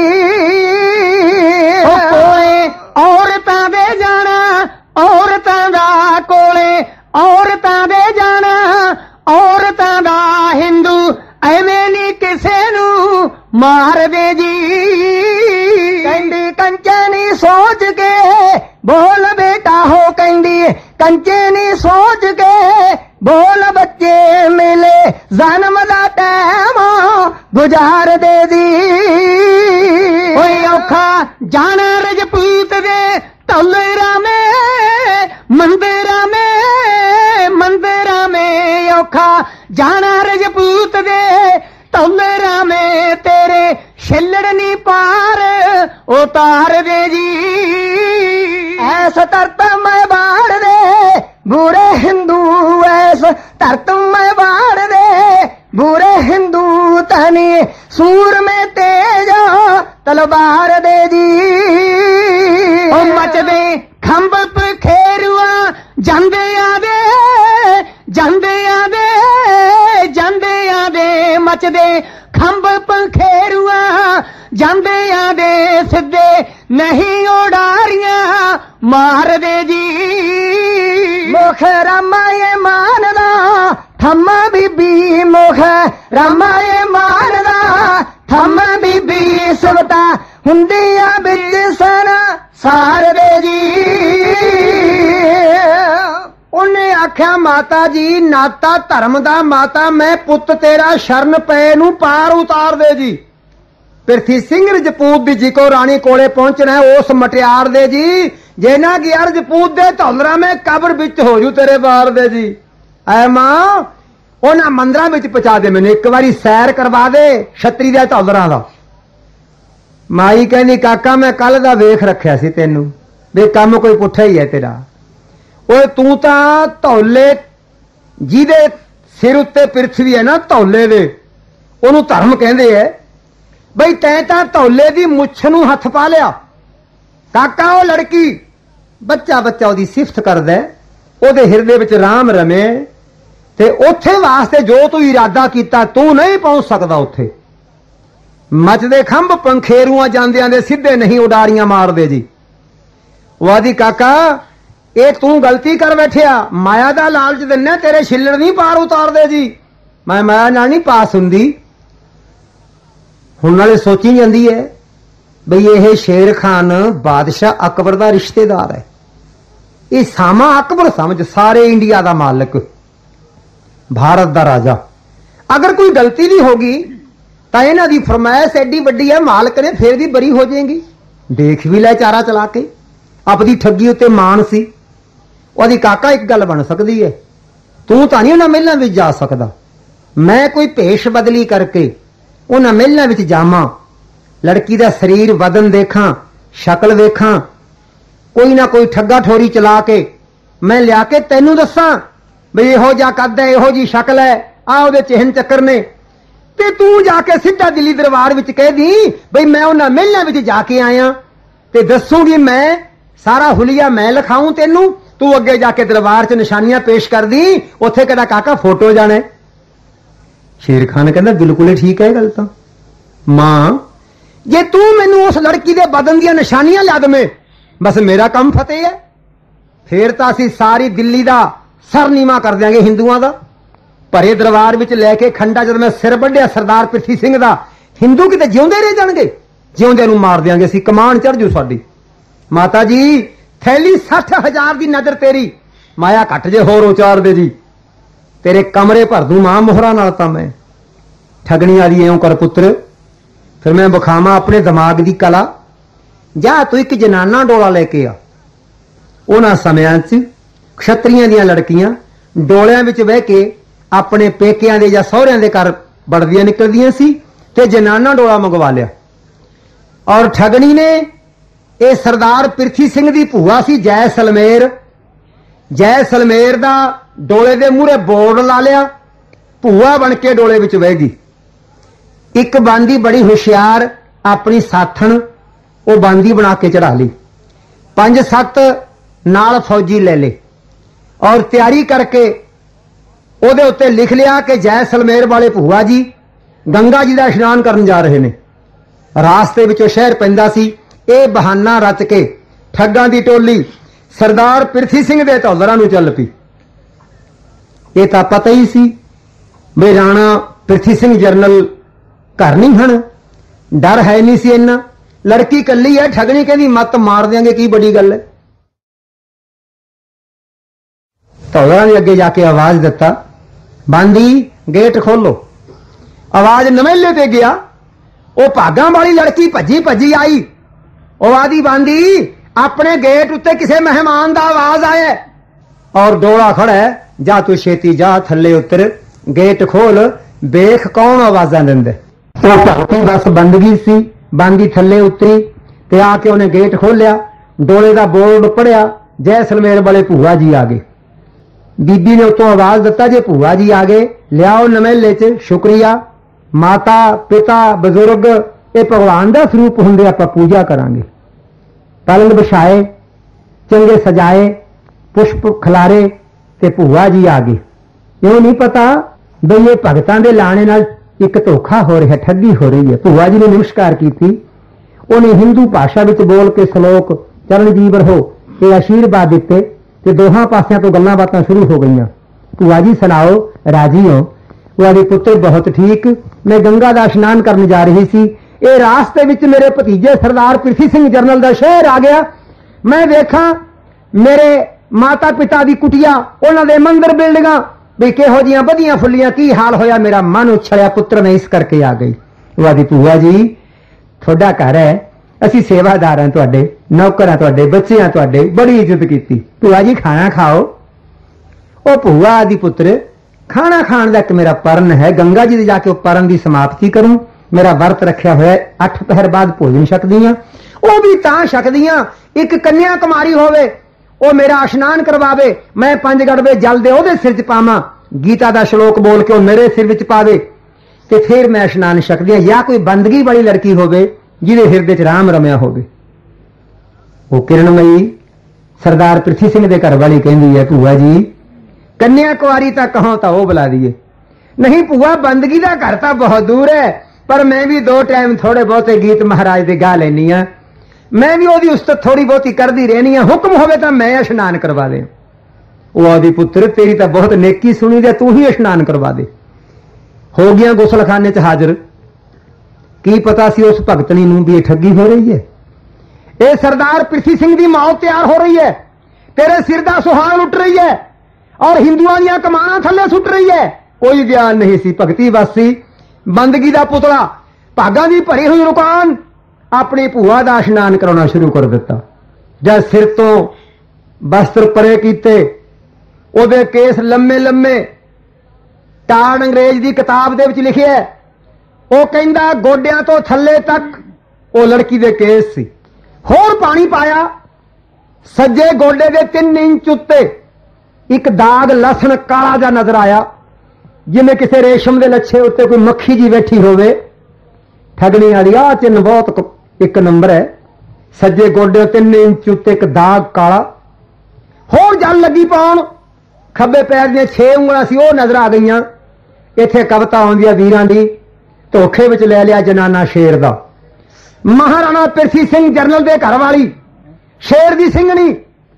कोले औरतां दे जाना, औरतां दा कोले औरतां दे जाना, औरतां दा हिंदू एवें नी किसे नू मार दे जी। कहंदी कंचे नी सोच के बोल बेटा हो, कहंदी कंचे नी सोच के बोल बच्चे मिले जन्म दा टैम गुजार दे दी। ओए औखा जाना रजपूत दे टोलेरा में, मंदिरा में, मंदिरा में, औखा जाना रजपूत दे टोलेरा में, तेरे छिल्लड़ नी पार उतार दे जी। ऐसा तरता मैं बाढ़ दे बुरे हिंदू ऐस धरत में बाढ़ दे, बुरे हिंदू तनी सूर में तेज तलवार दे जी। ओ मचदे खंभ पे खेरुआ जांदे आदे, जांदे आदे, जांदे आदे, मचदे खंभ पे खेरुआ जांदे आदे, सिद्धे नहीं उड़ारियां मार दे जी। मुख रामाए मानदा थम्मा बीबी, मुख रामाए मानदा थम्मा बीबी, सवता हुंदिया बिच सना सार दे जी। उन्हें आख्या माता जी नाता धर्म दा माता, मैं पुत तेरा शरण पे नू पार उतार दे जी। पिरथी सिंह रजपूत दी जी को रानी कोले पहुंचना है, उस मटियार दे जी जेना कि रजपूत दे धौलरा में कब्र बिच हो जू तेरे बार दे जी। ऐ मां उन्हां मंदिरां विच पहुंचा दे, मैनूं एक बारी सैर करवा दे छतरी दे धौलरां दा। माई कहंदी काका मैं कल दा वेख रखिया सी तैनूं वे काम कोई पुठा ही है तेरा। ओए तू तां धौले जिहदे सिर उत्ते पृथ्वी है ना धौले दे, ओनूं धर्म कहंदे है बई तैं तां धौले दी मुੱਛ नूं हथ पा लिया। काका वो लड़की बच्चा बच्चा ओदी सिफत करदा, ओदे हिरदे विच राम रमे ते उत्थे वास्ते जो तू इरादा कीता तू नहीं पहुंच सकदा उत्थे। मचदे खंभ पंखेरुआं जांदियां दे सिद्धे नहीं उडारियां मार दे जी। वादी काका ये तू गलती कर बैठिया, माया दा लालच दिन्ने तेरे छिल्लड़ नहीं पार उतार दे जी। मैं माया नाल नहीं पास हुंदी। हुण नाले सोची जांदी है बई यह शेर खान बादशाह अकबर दा रिश्तेदार है, ये सामा अकबर समझ सारे इंडिया दा मालिक, भारत दा राजा। अगर कोई गलती भी होगी तो इन्हां दी फरमाइश एडी वड्डी है मालिक ने फिर भी बरी हो जाएगी। देख भी लै चारा चला के अपनी ठगी उत्ते मान सी। ओदी काका एक गल बन सकती है, तू तां नहीं उन्हां महलां विच जा सकदा, मैं कोई भेष बदली करके उन्हां महलां विच जावां, लड़की दा शरीर बदन देखा शक्ल देखा, कोई ना कोई ठग्गा ठोरी चला के मैं लिया के तैनू दसा बई इहो जा कद है, इहो जी शक्ल है, आ उहदे चिहन चक्कर ने, ते तू जाके सीधा दिल्ली दरबार विच कह दी बई मैं उन्हां महलां विच जाके आया ते दसूंगी मैं सारा हुलिया मैं लिखाऊं तेनू, तू अगे जाके दरबार च निशानियां पेश कर दी, उत्थे कहड़ा काका फोटो जाने। शेर खान कहंदा बिल्कुल ठीक है गल तां मां, जे तू मैनू उस लड़की दे बदन दियां निशानियां ला दਵੇਂ बस मेरा काम फतेह है, फिर तां असीं सारी दिल्ली दा सर नीवा कर देंगे हिंदुआं दा। भरे दरबार विच लैके खंडा जद मैं सिर वड्ढिया सरदार पिरथी सिंह दा, हिंदू किते जिउंदे रह जाणगे, जिउंदे नूं मार देंगे असीं, कमान चढ़ जू साडी। माता जी थैली सठ हजार दी नजर तेरी, माया घट जे होर उचार दे जी, तेरे कमरे भर दूं मां मोहरा नाल तां मैं ठगणी वाली एयों कर पुत्र। फिर मैं बखावा अपने दिमाग की कला, जा तू एक जनाना डोला लेके आ। उन्हां समयां च क्षत्रियां दियां लड़कियां डोलियां विच बह के अपने पेकियां दे जां सहुरियां दे घर बड़दियां निकलदियां सी ते जनाना डोला मंगवा लिया। और ठगनी ने ये सरदार पिरथी सिंह दी भूआ सी जय सलमेर, जय सलमेर दा डोले दे मूहरे बोर्ड ला लिया, भूआ बन के डोले विच बह गई। एक बांदी बड़ी हुशियार अपनी साथन वो बांदी बना के चढ़ा ली, पंज सत्त नाल फौजी ले ले और तैयारी करके ਉਹਦੇ ਉੱਤੇ लिख लिया कि जय सलमेर वाले भूआ जी गंगा जी का इशनान करन जा रहे ने। रास्ते विचों शहर पैंदा सी, ਇਹ बहाना रच के ठगां दी टोली सरदार पिरथी सिंह दे धौलरां नूं चल पई। ये तां पता ही सी भी राणा पिरथी सिंह जरनल घर नहीं हन, डर है नहीं सी इन्ना, लड़की कली है, ठगनी कहती मत मार देंगे की बड़ी गल है। धौलरां ने अगे जाके आवाज दिता, बांदी गेट खोलो। आवाज नवेले ते गया, वो भागां वाली लड़की भजी भजी आई, ओ आदी बांदी अपने गेट उत्ते किसे मेहमान दा आवाज आया और डोला खड़ा है, जा तू छेती जा थले उतर, गेट खोल, बेख कौन आवाजा देंदे। वो धरती बस बंदगी सी, बांदी थले उतरी ते आके उन्हें गेट खोलिया, डोले दा बोर्ड पढ़िया, जय सलमेर वाले भूआ जी आ गए। बीबी ने उतों आवाज दिता जे भूआ जी आ गए लियाओ नवेले च शुक्रिया माता पिता बजुर्ग ये भगवान का स्वरूप होंगे आप पूजा करांगे पलंग बिछाए चंगे सजाए पुष्प खिलारे ते भूआ जी आ गए यूं नहीं पता बई ये भगतां दे लाने नाल एक धोखा हो रहा ठगी हो रही है भूआ जी ने नमस्कार की थी उन्हें हिंदू भाषा में बोल के श्लोक चरण जीव रहो ये आशीर्वाद दिते ते दोहां पासियां तो गल्लां बातां शुरू हो गईयां भूआ जी सुनाओ राजी हो भूआ दी पुत्र बहुत ठीक मैं गंगा दा स्नान करने जा रही सी ये रास्ते विच मेरे भतीजे सरदार पृथ्वी सिंह जरनल दा शहर आ गया मैं देखा मेरे माता पिता दी कुटिया उन्हां दे मंदिर बिल्डिंगां भी किहो जिहियां वधियां फुल्लियां की हाल होया मेरा मन उछलिया पुत्र मैं इस करके आ गई भूआ दी भूआ जी थोड़ा घर है असी सेवादार हैं तुहाडे नौकर हैं तुहाडे बच्चे हैं तुहाडे बड़ी इज्जत की भूआ जी खाना खाओ ओ भूआ दी पुत्र खाना खाण दा इक मेरा परन है गंगा जी दे जाके परन की समाप्ति करूं मेरा वर्त रखा हुआ है अठ पहर बाद भोजन छकदी हां ओ भी तां छकदी हां एक कन्या कुमारी होवे ओ मेरा स्नान करवावे मैं पंज गड़वे जल दे ओदे सिर च पावां गीता दा श्लोक बोल के ओ मेरे सिर विच पावे ते फिर मैं स्नान छकदी हां या कोई बंदगी वाली लड़की होवे जिहदे हिरदे च राम रमिया होवे वो किरणमयी सरदार पृथ्वी सिंह दे घर वाली कहंदी है भूआ जी कन्या कुआरी तां कहो तां वो बुला दिए नहीं भूआ बंदगी दा घर तां बहुत दूर है पर मैं भी दो टाइम थोड़े बहुते गीत महाराज दे गा लैनी हां मैं भी ओदी उस्तत थोड़ी बहुती करदी रहनी हां हुक्म होवे तां मैं स्नान करवा दे ओ आदि पुत्र तेरी तां बहुत नेकी सुनी दे तू ही स्नान करवा दे हो गया गुसलखाने च हाजिर की पता सी उस भगतनी नूं भी ठगी हो रही है ये सरदार पृथ्वी सिंह की मौत तैयार हो रही है तेरे सिर दा सुहाग लुट रही है और हिंदुओं दी कमाना थले सुट रही है कोई ज्ञान नहीं सी भगती वासी बंदगी दा पुतला भागां दी भरी हुई रुकान अपनी भूआ दा स्नान कराना शुरू कर दिता जब सिर तो वस्त्र परे कीते ओदे केस लम्मे लम्मे टाड़ अंग्रेज की किताब दे विच लिखिया है वो कहंदा गोडियां तो थल्ले तक वो लड़की दे केस सी होर पानी पाया सज्जे गोडे दे तीन इंच उत्ते एक दाग लसन काला जा नजर आया जिवें किसी रेशम दे लच्छे उत्ते कोई मक्खी जी बैठी होवे ठगनी वाली आ चिन्ह बहुत एक नंबर है सज्जे गोडे तीन इंच उत्ते एक दाग काला होर जल लगी पाउण खब्बे पैर दी छे उंगलां सी वो नजर आ गईयां इत्थे कविता आउंदी है वीरां दी धोखे विच ले लिया जनाना शेर दा महाराणा पृथ्वी सिंह जरनल दे घर वाली शेर दी सिंघनी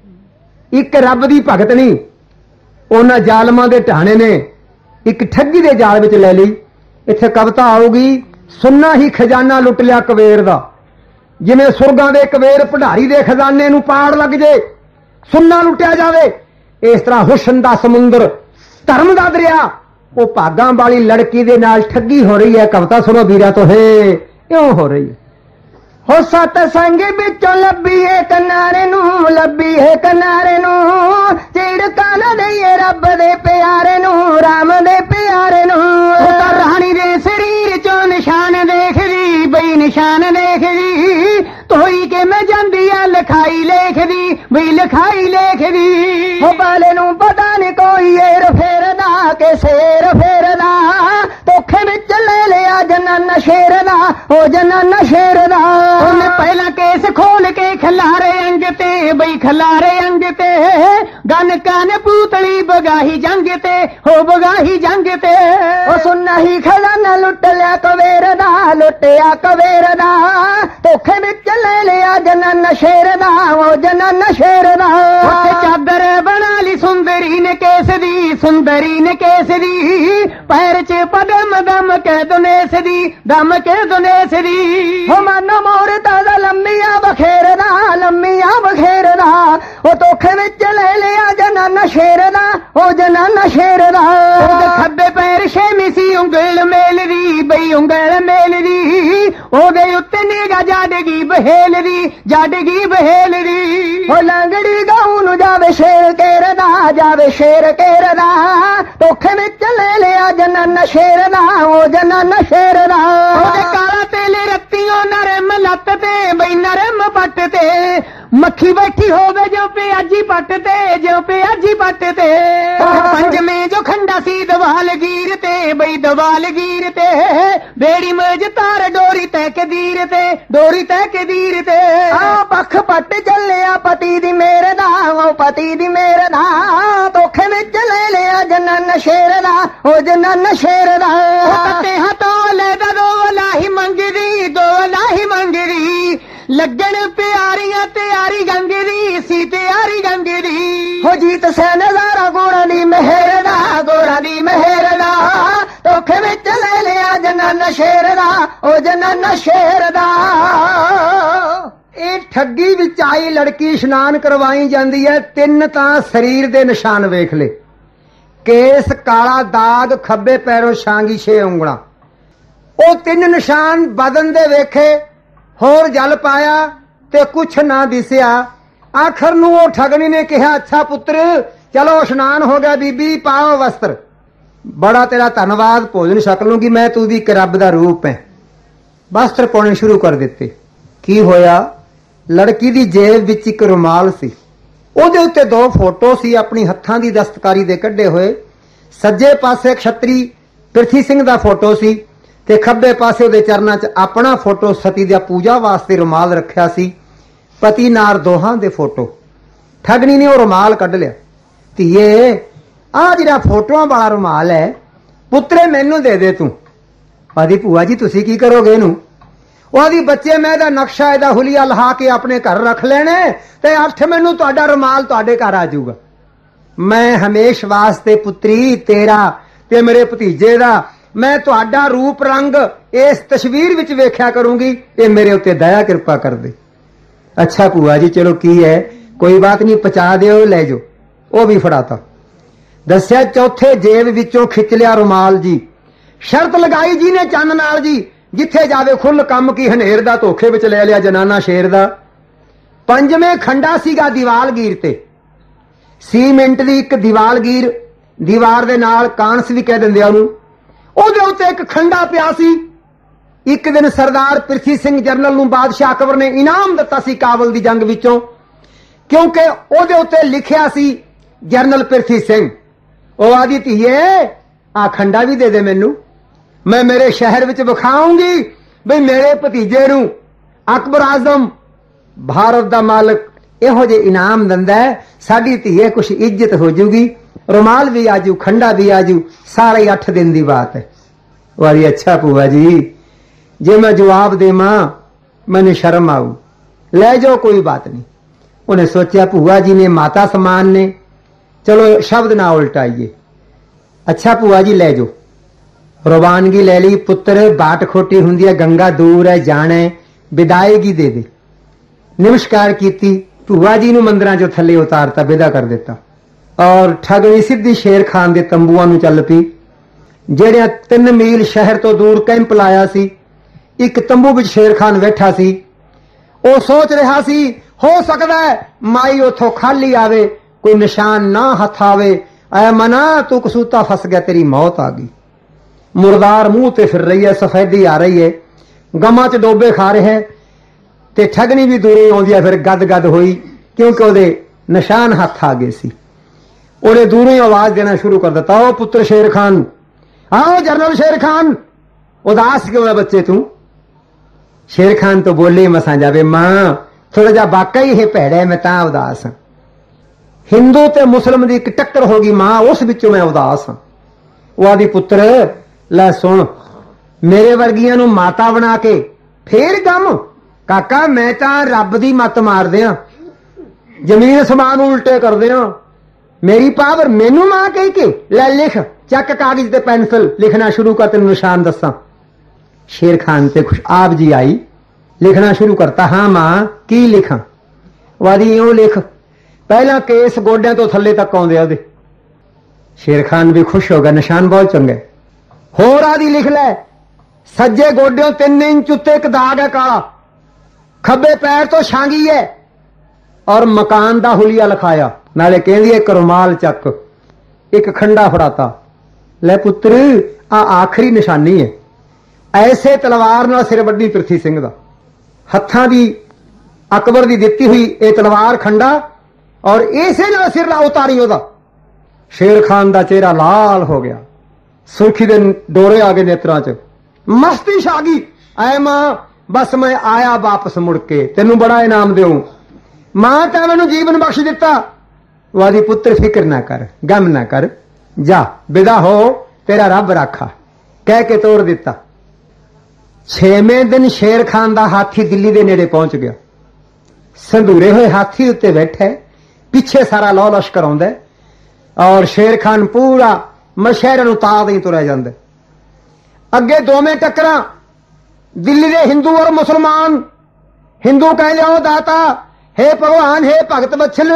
एक रब दी भगतनी उन्हां जालमां दे ढाणे ने एक ठगी दे जाल विच ले लई इत्थे कविता आऊगी सुन्ना ही खजाना लुट लिया कवेर दा जिवें सुरगां दे कवेर भंडारी दे खजाने नूं पाड़ लग जे सुन्ना लुटिया जावे इस तरह हुस्न दा समुंदर धर्म दा दरिया वो भागां वाली लड़की दे नाल ठगी हो रही है कविता सुनो वीरा तो है क्यों हो रही है हो सतसंग बिचों लब्बी है कनारे नू लब्बी है कनारे नू चिड़का न दईए रब दे प्यारे नू राम दे प्यारे नू रानी दे शरीर चो निशान देख दी बई निशान देख दी तोई के मैं जांदी आ लिखाई लेख दी बई लिखाई लेख दी हो बाले नू पता नहीं कोई एर फेरदा के शेर फेरदा धोखे विच ले लिया जनाना शेर दा हो जनाना शेर दा उन्हें पहला केस खोल के खिलारे अंग ते बई खिलारे अंग ते गन कान पूतली बगाही जंग ते हो बगाही जंग ते ओ सुनना ही खजाना लुट लिया कवेर दा लुटिया कवेर दा धोखे विच ले लिया जनाना शेर दा ओ जनाना शेर दा चादर बना ली सुंदरी ने केस दी सुंदरी ने केस दी पैर च पदम दम के दुनेस दी दम के दुनेस दी हो मन मोर ताजा लम्मिया बखेरदा लम्मिया बखेरदा ओ धोखे विच ले लिया जनाना शेर दा ओ जनाना शेर दा खब्बे पैर छेवीं सी उंगल मेल दी बई उंगल मेल दी ओदे उत्ते निगा जाडगी बहेल दी जाडगी बहेल दी ओ लंगड़ी गाऊं नु जावे शेर केरदा जावे शेर केरदा धोखे विच ले लिया जनाना शेर दा ओ जनाना शेर दा ओदे काला तेले रत्तियों नरम लत ते बई नरम पट ते ਮੱਖੀ ਬੈਠੀ ਹੋਵੇ ਜੋ ਪਿਆਜੀ ਪੱਟ ਤੇ, ਜੋ ਪਿਆਜੀ ਪੱਟ ਤੇ। ਪੰਜਵੇਂ ਜੋ ਖੰਡਾ ਸੀ ਦਵਾਲਗੀਰ ਤੇ, ਬਈ ਦਵਾਲਗੀਰ ਤੇ। ਬੇੜੀ ਮਜ ਤਾਰ ਡੋਰੀ ਤੈ ਕਦੀਰ ਤੇ, ਡੋਰੀ ਤੈ ਕਦੀਰ ਤੇ। ਆ ਪੱਖ ਪੱਟ ਚੱਲਿਆ ਪਤੀ ਦੀ ਮੇਰੇ ਦਾ, ਉਹ ਪਤੀ ਦੀ ਮੇਰੇ ਦਾ। ਧੋਖੇ ਵਿੱਚ ਲੈ ਲਿਆ ਜਨਨ ਸ਼ੇਰ ਦਾ, ਉਹ ਜਨਨ ਸ਼ੇਰ ਦਾ। ਕੱਤੇ ਹੱਥੋਂ ਲੈ ਦਾ ਦੋ ਲਾਹੀ ਮੰਗਦੀ, ਦੋ ਲਾਹੀ ਮੰਗਦੀ। ਲੱਗਣ ਪਿਆਰੀਆਂ ਤਿਆਰੀ ਗੰਗ ਦੀ ਸੀ, ਤਿਆਰੀ ਗੰਗ ਦੀ। ਹੋ ਜੀਤ ਸੇ ਨਜ਼ਾਰਾ ਗੋਰਾਂ ਦੀ ਮਿਹਰ ਦਾ, ਗੋਰਾਂ ਦੀ ਮਿਹਰ ਦਾ। ਧੋਖੇ ਵਿੱਚ ਲੈ ਲਿਆ ਜਨਨ ਸ਼ੇਰ ਦਾ, ਉਹ ਜਨਨ ਸ਼ੇਰ ਦਾ। ਇਹ ਠੱਗੀ ਵਿੱਚ ਆਈ ਲੜਕੀ ਇਸ਼ਨਾਨ ਕਰਵਾਈ ਜਾਂਦੀ ਹੈ। ਤਿੰਨ ਤਾਂ ਸਰੀਰ ਦੇ ਨਿਸ਼ਾਨ ਵੇਖ ਲੈ, ਕੇਸ ਕਾਲਾ ਦਾਗ, ਖੱਬੇ ਪੈਰੋਂ ਛਾਂਗੀ ਛੇ ਉਂਗਲਾਂ। ਉਹ ਤਿੰਨ ਨਿਸ਼ਾਨ ਬਦਨ ਦੇ ਵੇਖੇ, ਹੋਰ ਜਲ ਪਾਇਆ ਤੇ ਕੁਛ ਨਾ ਦਿਸਿਆ। ਆਖਰ ਨੂੰ ਉਹ ਠਗਣੀ ਨੇ ਕਿਹਾ, ਅੱਛਾ ਪੁੱਤਰ ਚਲੋ ਇਸ਼ਨਾਨ ਹੋ ਗਿਆ, ਬੀਬੀ ਪਾਓ ਵਸਤਰ। ਬੜਾ ਤੇਰਾ ਧੰਨਵਾਦ, ਭੋਜਨ ਛਕ ਲੂੰਗੀ ਮੈਂ, ਤੂੰ ਵੀ ਇੱਕ ਰੱਬ ਦਾ ਰੂਪ ਹੈ। ਵਸਤਰ ਪਾਉਣੇ ਸ਼ੁਰੂ ਕਰ ਦਿੱਤੇ। ਕੀ ਹੋਇਆ, ਲੜਕੀ ਦੀ ਜੇਬ ਵਿੱਚ ਇੱਕ ਰੁਮਾਲ ਸੀ, ਉਹਦੇ ਉੱਤੇ ਦੋ ਫੋਟੋ ਸੀ ਆਪਣੀ ਹੱਥਾਂ ਦੀ ਦਸਤਕਾਰੀ ਦੇ ਕੱਢੇ ਹੋਏ। ਸੱਜੇ ਪਾਸੇ ਖੱਤਰੀ ਪ੍ਰਿਥੀ ਸਿੰਘ ਦਾ ਫੋਟੋ ਸੀ ਤੇ ਖੱਬੇ ਪਾਸੇ ਉਹਦੇ ਚਰਨਾਂ 'ਚ ਆਪਣਾ ਫੋਟੋ, ਸਤੀ ਦੀ ਪੂਜਾ ਵਾਸਤੇ ਰੁਮਾਲ ਰੱਖਿਆ ਸੀ, ਪਤੀ ਨਾਰ ਦੋਹਾਂ ਦੇ ਫੋਟੋ। ਠਗਣੀ ਨੇ ਉਹ ਰੁਮਾਲ ਕੱਢ ਲਿਆ। ਧੀਏ ਆਹ ਜਿਹੜਾ ਫੋਟੋਆਂ ਵਾਲਾ ਰੁਮਾਲ ਹੈ, ਪੁੱਤਰੇ ਮੈਨੂੰ ਦੇ ਦੇ ਤੂੰ। ਆਦੀ ਭੂਆ ਜੀ ਤੁਸੀਂ ਕੀ ਕਰੋਗੇ ਇਹਨੂੰ? ਉਹਦੀ ਬੱਚੇ ਮੈਂ ਇਹਦਾ ਨਕਸ਼ਾ, ਇਹਦਾ ਹੁਲੀਆ ਲਹਾ ਕੇ ਆਪਣੇ ਘਰ ਰੱਖ ਲੈਣੇ ਤੇ ਅੱਠ ਮੈਨੂੰ ਤੁਹਾਡਾ ਰੁਮਾਲ ਤੁਹਾਡੇ ਘਰ ਆ ਜਾਊਗਾ। ਮੈਂ ਹਮੇਸ਼ ਵਾਸਤੇ ਪੁੱਤਰੀ ਤੇਰਾ ਤੇ ਮੇਰੇ ਭਤੀਜੇ ਦਾ ਮੈਂ ਤੁਹਾਡਾ ਰੂਪ ਰੰਗ ਇਸ ਤਸਵੀਰ ਵਿੱਚ ਵੇਖਿਆ ਕਰੂੰਗੀ, ਇਹ ਮੇਰੇ ਉੱਤੇ ਦਇਆ ਕਿਰਪਾ ਕਰ ਦੇ। ਅੱਛਾ ਭੂਆ ਜੀ ਚਲੋ ਕੀ ਹੈ, ਕੋਈ ਬਾਤ ਨਹੀਂ, ਪਹੁੰਚਾ ਦਿਓ, ਲੈ ਜਾਓ। ਉਹ ਵੀ ਫੜਾਤਾ। ਦੱਸਿਆ ਚੌਥੇ ਜੇਬ ਵਿੱਚੋਂ ਖਿੱਚ ਲਿਆ ਰੁਮਾਲ ਜੀ। ਸ਼ਰਤ ਲਗਾਈ ਜੀ ਨੇ ਚੰਨ ਨਾਲ ਜੀ, ਜਿੱਥੇ ਜਾਵੇ ਖੁੱਲ ਕੰਮ ਕੀ ਹਨੇਰ ਦਾ, ਧੋਖੇ ਵਿੱਚ ਲੈ ਲਿਆ ਜਨਾਨਾ ਸ਼ੇਰ ਦਾ। ਪੰਜਵੇਂ ਖੰਡਾ ਸੀਗਾ ਦੀਵਾਲਗੀਰ ਤੇ, ਸੀਮੈਂਟ ਦੀ ਇੱਕ ਦੀਵਾਲਗੀਰ, ਦੀਵਾਰ ਦੇ ਨਾਲ ਕਾਂਸ ਵੀ ਕਹਿ ਦਿੰਦੇ ਆ ਉਹਨੂੰ। ਉਹਦੇ ਉੱਤੇ ਇੱਕ ਖੰਡਾ ਪਿਆ ਸੀ। ਇੱਕ ਦਿਨ ਸਰਦਾਰ ਪ੍ਰਿਥੀ ਸਿੰਘ ਜਰਨਲ ਨੂੰ ਬਾਦਸ਼ਾਹ ਅਕਬਰ ਨੇ ਇਨਾਮ ਦਿੱਤਾ ਸੀ ਕਾਬਲ ਦੀ ਜੰਗ ਵਿੱਚੋਂ, ਕਿਉਂਕਿ ਉਹਦੇ ਉੱਤੇ ਲਿਖਿਆ ਸੀ ਜਰਨਲ ਪ੍ਰਿਥੀ ਸਿੰਘ। ਉਹ ਆਦੀ ਧੀਏ ਆ ਖੰਡਾ ਵੀ ਦੇ ਦੇ ਮੈਨੂੰ, ਮੈਂ ਮੇਰੇ ਸ਼ਹਿਰ ਵਿੱਚ ਵਿਖਾਉਂਗੀ ਬਈ ਮੇਰੇ ਭਤੀਜੇ ਨੂੰ ਅਕਬਰ ਆਜ਼ਮ ਭਾਰਤ ਦਾ ਮਾਲਕ ਇਹੋ ਜਿਹੇ ਇਨਾਮ ਦਿੰਦਾ ਹੈ, ਸਾਡੀ ਧੀਏ ਕੁਛ ਇੱਜ਼ਤ ਹੋ ਜੂਗੀ। रुमाल भी आजू, खंडा भी आजू, सारे अठ दिन की बात है। वाली अच्छा भूआ जी जे मैं जवाब देवां मैंने शर्म आऊ, ले जाओ कोई बात नहीं। उन्हें सोचा भूआ जी ने माता समान ने, चलो शब्द ना उल्टाइए। अच्छा भूआ जी ले जाओ। रवानगी ले ली। पुत्र बाट खोटी हुंदी है, गंगा दूर है, जाने विदायगी दे दे। नमस्कार की, भूआ जी नूं मंदिरां चों थल्ले उतारता, विदा कर दिता और ठगनी सीधी शेर खान दे तंबूआं नूं चल पई। ਜਿਹੜਿਆਂ तीन मील शहर तो दूर कैंप लाया सी, एक तंबू विच शेर खान बैठा सी। ਉਹ सोच रहा सी हो सकदा है माई उथों खाली आवे, कोई निशान ना हथ आवे। ऐ मना तू कसूता फस गया, तेरी मौत आ गई। मुर्दार मुंह ते फिर रही है, सफेदी आ रही है, गमा च डोबे खा रहे है ते ठगनी भी दूरों आउंदी है। फिर गद गद होई क्योंकि ਉਹਦੇ निशान हथ आ गए सी। ਉਹਨੇ दूरों ही आवाज देना शुरू कर दिता, ओ पुत्र शेर खान, आओ जनरल शेर खान, उदास क्यों है बच्चे तू? शेर खान तो बोले मसा जावे, मां थोड़ा जा वाकई है भैड़ा है, मैं तां उदास हां। हिंदू ते मुस्लिम दी एक टक्कर होगी मां, उस विचों मैं उदास हां। वो आदि पुत्र लै सुन, मेरे वर्गियां नूं माता बना के फेर गम। काका मैं तां रब दी मत मार दियां, जमीन समान उल्टे कर दियां, मेरी पावर मैनू मां कह के लै लिख, चक कागज ते पेंसिल, लिखना शुरू कर, तेन निशान दसा। शेर खान ते खुश आप जी आई, लिखना शुरू करता। हाँ मां की लिखा? वादी इउं लिख, पहला केस गोड्या तो थले तक आउंदे ओहदे। शेर खान भी खुश हो गया, निशान बहुत चंगे। होर आदि लिख लै, सज्जे गोड्यों तीन इंच उत्ते एक दाग है काला, खब्बे पैर तो छांगी है और मकान दा हुलिया लिखाया। नाले कहंदी एक रुमाल चक, एक खंडा फड़ाता, ले पुत्र आ आखिरी निशानी है। ऐसे तलवार नाल सिर वड्डी पृथी सिंह दा, हत्थां दी अकबर की दिती हुई ये तलवार खंडा और इसे नाल सिर ला उतारी ओदा। शेर खान का चेहरा लाल हो गया, सुर्खी दे डोरे आ गए नेत्रां च, मस्ती छा गई। ऐ मां बस मैं आया वापस मुड़ के, तेनू बड़ा इनाम देऊं। मां तैं मैनू जीवन बख्श दिता। वादी पुत्र फिक्र ना कर, गम ना कर, जा विदा हो, तेरा रब राखा, कह के तोड़ दिता। छेवें दिन शेर खान का हाथी दिल्ली के नेड़े पहुंच गया। संधूरे हुए हाथी उत्ते बैठे, पिछे सारा लौ लश्कर आउंदा और शेर खान पूरा मशहरे नूं ताक ही तुरया जांदा। अगे दोवें टक्करां, दिल्ली के हिंदू और मुसलमान। हिंदू कहंदे ओ दाता, हे भगवान, हे भगत बछल,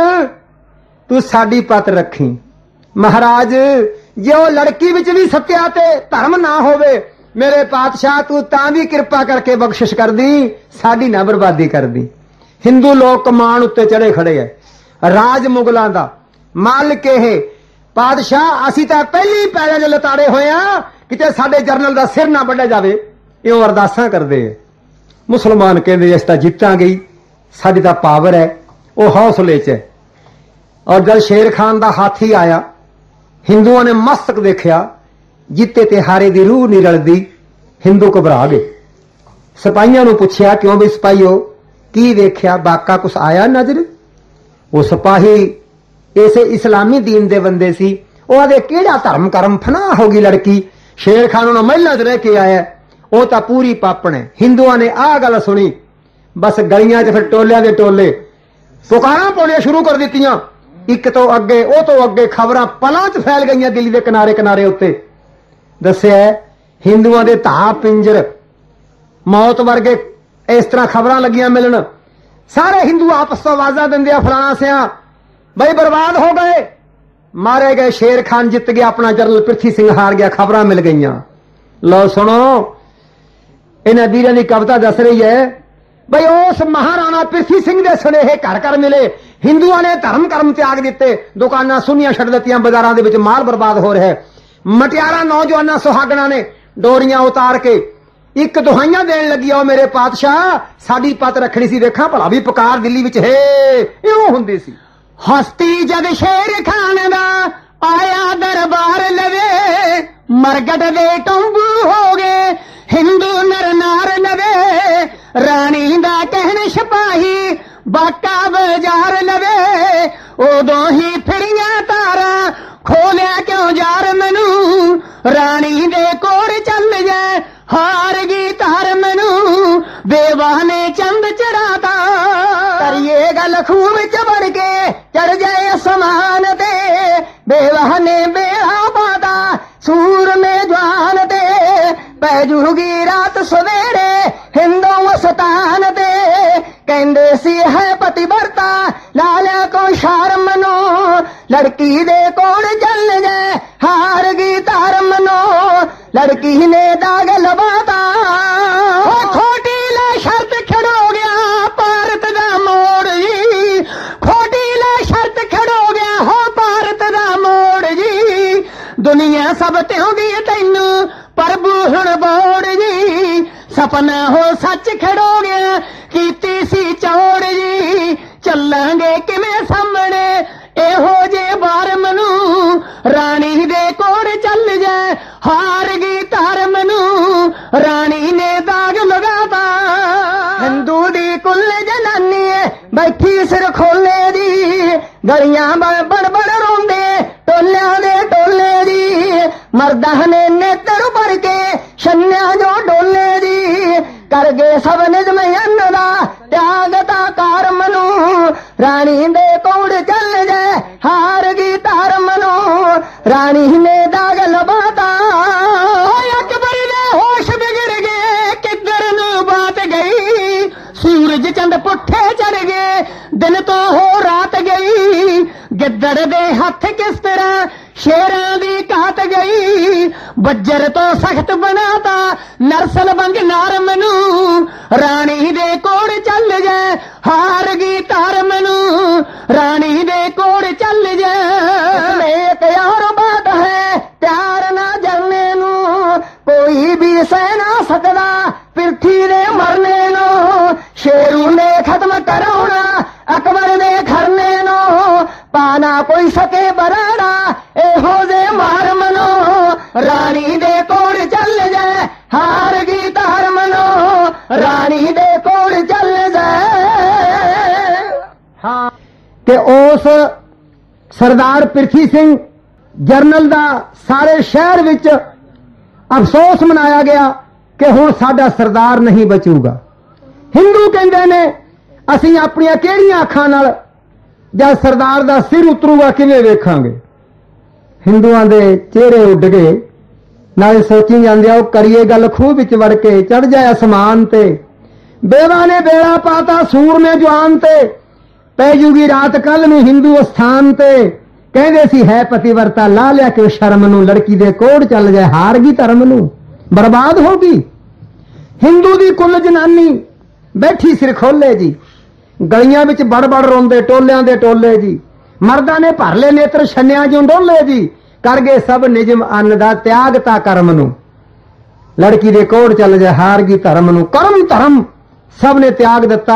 तू साडी पत रखी। महाराज जे ओ लड़की विच भी सत्या ते धर्म ना होवे, मेरे पातशाह तू तां भी कृपा करके बख्शिश कर दी, साडी ना बर्बादी कर दी। हिंदू लोग कमान उत्ते चढ़े खड़े है, राज मुगलों का मालिक है। पातशाह असी तां पहली पैरों च लताड़े होए आ, किते साडे जरनल का सिर ना वड्ढिया जावे, इउं अरदासां करदे। मुसलमान कहंदे असीं तां जित्तांगे, साडी तां पावर है, वो हौसले च है। और जब शेर खान का हाथी आया, हिंदुओं ने मस्तक देखा, जिते ते हारे की रूह नहीं रलदी। हिंदू घबरा गए। सिपाहियों ने पूछया, क्यों भी सिपाहियों की देखा, बाका कुछ आया नजर? वो सिपाही इसे इस्लामी दीन दे बंदे सी, वो आदे केड़ा धर्म कर्म फना होगी लड़की, शेर खान उन्होंने महिला च रह के आया, वो तो पूरी पापण है। हिंदुओं ने आ गल सुनी, बस गलियां च फिर टोलियां दे टोले पुकारां पाउणियां शुरू कर दित्तियां। एक तो अगे वो तो अगे खबरां पलां च फैल गई दिल्ली के किनारे किनारे उत्ते। दस्सिया हिंदुओं के धा पिंजर मौत वर्गे इस तरह खबरां लगियां मिलन। सारे हिंदू आपस आवाजा देंदे, फलाना सिया बई बर्बाद हो गए, मारे गए। शेर खान जित गया, अपना जनरल पृथ्वी सिंह हार गया, खबरां मिल गई। लो सुनो, इन्हें वीरां की कविता दस रही है बई उस महाराणा पृथ्वी सिंह के सुनेहे घर घर मिले। हिंदुओं ने धर्म कर्म त्याग दिते, दुकाना सुनियां छड़ दित्तियां, बाजारां दे विच माल बर्बाद हो रहा है। मटियारा नौजवाना सुहागणा ने डोरियां उतार के एक दुहाइयां देन लगी, आओ मेरे पातशाह साडी पत रखनी सी, देखा भला भी पुकार दिल्ली विच है, इउं हुंदी सी। हस्ती जद शेर खान दा आया दरबार लवे, मरगट दे टंबू हो गए, हिंदू नर नार लवे, रानी दा कहन सिपाही बाका बाजार लवे, उदों ही फिरियां तारा खोलिया क्यों जार मैनू, रानी दे कोड़ चल जाए हार गई तार मैनू, बेवाह ने चंद चढ़ाता करिए गल खूब चबड़ के चढ़ जाए आसमान ते, बेवाह ने बेड़ा पाता सूर में जवान ते, पैजूगी रात सवेरे हिंदू सतान ते, कहंदे सी है पतिव्रता लालिया को शार मनो, लड़की दे कोड़ चल जाए हार गई तार मनो, लड़की ने दाग लबाता खोटी ला शर्त खड़ो गया भारत दा मोड़ जी, खोटी ला शर्त खड़ो गया हो भारत दा मोड़ जी, दुनिया सब त्योंदी तैनू प्रभु हुण बोड़ जी, सपना हो सच खड़ो गया कीती सी चौड़ जी, चलांगे किवें सामने एहो जे बार मनु, रानी दे कोड़ चल जाए हार गई तार मनु, रानी ने दाग लगाता। हिंदू दी कुल जनानी बैठी सिर खोले दी, गलियां बड़ बड़ बड़ रोंदे टोलियां दे टोले दी, मर्दां ने नेत्र भर के छन्या जो डोले दी, कर गए सब निजम अन्नदा त्यागता कार मनु, रानी दे कोड़ चल जाए हार गई तार मनु, रानी ने दाग लबाता। अकबर दे होश बिगड़ गए किधर नू बात गई, सूरज चंद पुट्ठे चढ़ गए दिन तो हो रात गई, गिद्दड़ दे हथ किस तरह शेरां दी काट गई, बज्जर तो सख्त बनाता नरसल बंग नार मनु, रानी दे कोड़ चल जाए हार गई तार मनु, रानी दे कोड़ चल जाए। एक और बात है प्यार ना जरने नू, कोई भी सह ना सकदा पृथ्वी दे मरने नू, शेरू ने खत्म कर ना कोई सके बराड़ा एहो जे मार मनो रानी दे कोल चल जाए हार गई तार मनो रानी दे कोल चल जाए। हाँ कि उस सरदार पिरथी सिंह जरनल दा सारे शहर विच अफसोस मनाया गया कि हुण साडा सरदार नहीं बचूगा। हिंदू कहंदे ने असीं अपणियां किहड़ियां अखां नाल जद सरदार दा सिर उतरूगा किवें वेखांगे। हिंदुआं दे चेहरे उड गए नाले सोची जांदे आ करिए गल खूह विच वड़ के चढ़ जाए आसमान ते बेवा ने बेड़ा पाता सूर ने जवान ते पै जूगी रात कल नूं हिंदू स्थान ते कहंदे सी है पतिवर्ता ला लिया कि शर्म नूं लड़की दे कोड़ चल जाए हार गई धर्म नूं बर्बाद होगी। हिंदू दी कुल जनानी बैठी सिर खोले जी गलियां विच बड़ बड़ रोंदे टोलियां दे टोले जी मर्दां ने भर ले नेत्र छन्नियां जो डोले जी कर गए सब निजम अन्न दा त्याग ता कर्म नूं लड़की दे कोड़ चल जाए हार गई धर्म नूं कर्म धर्म सब ने त्याग दिता।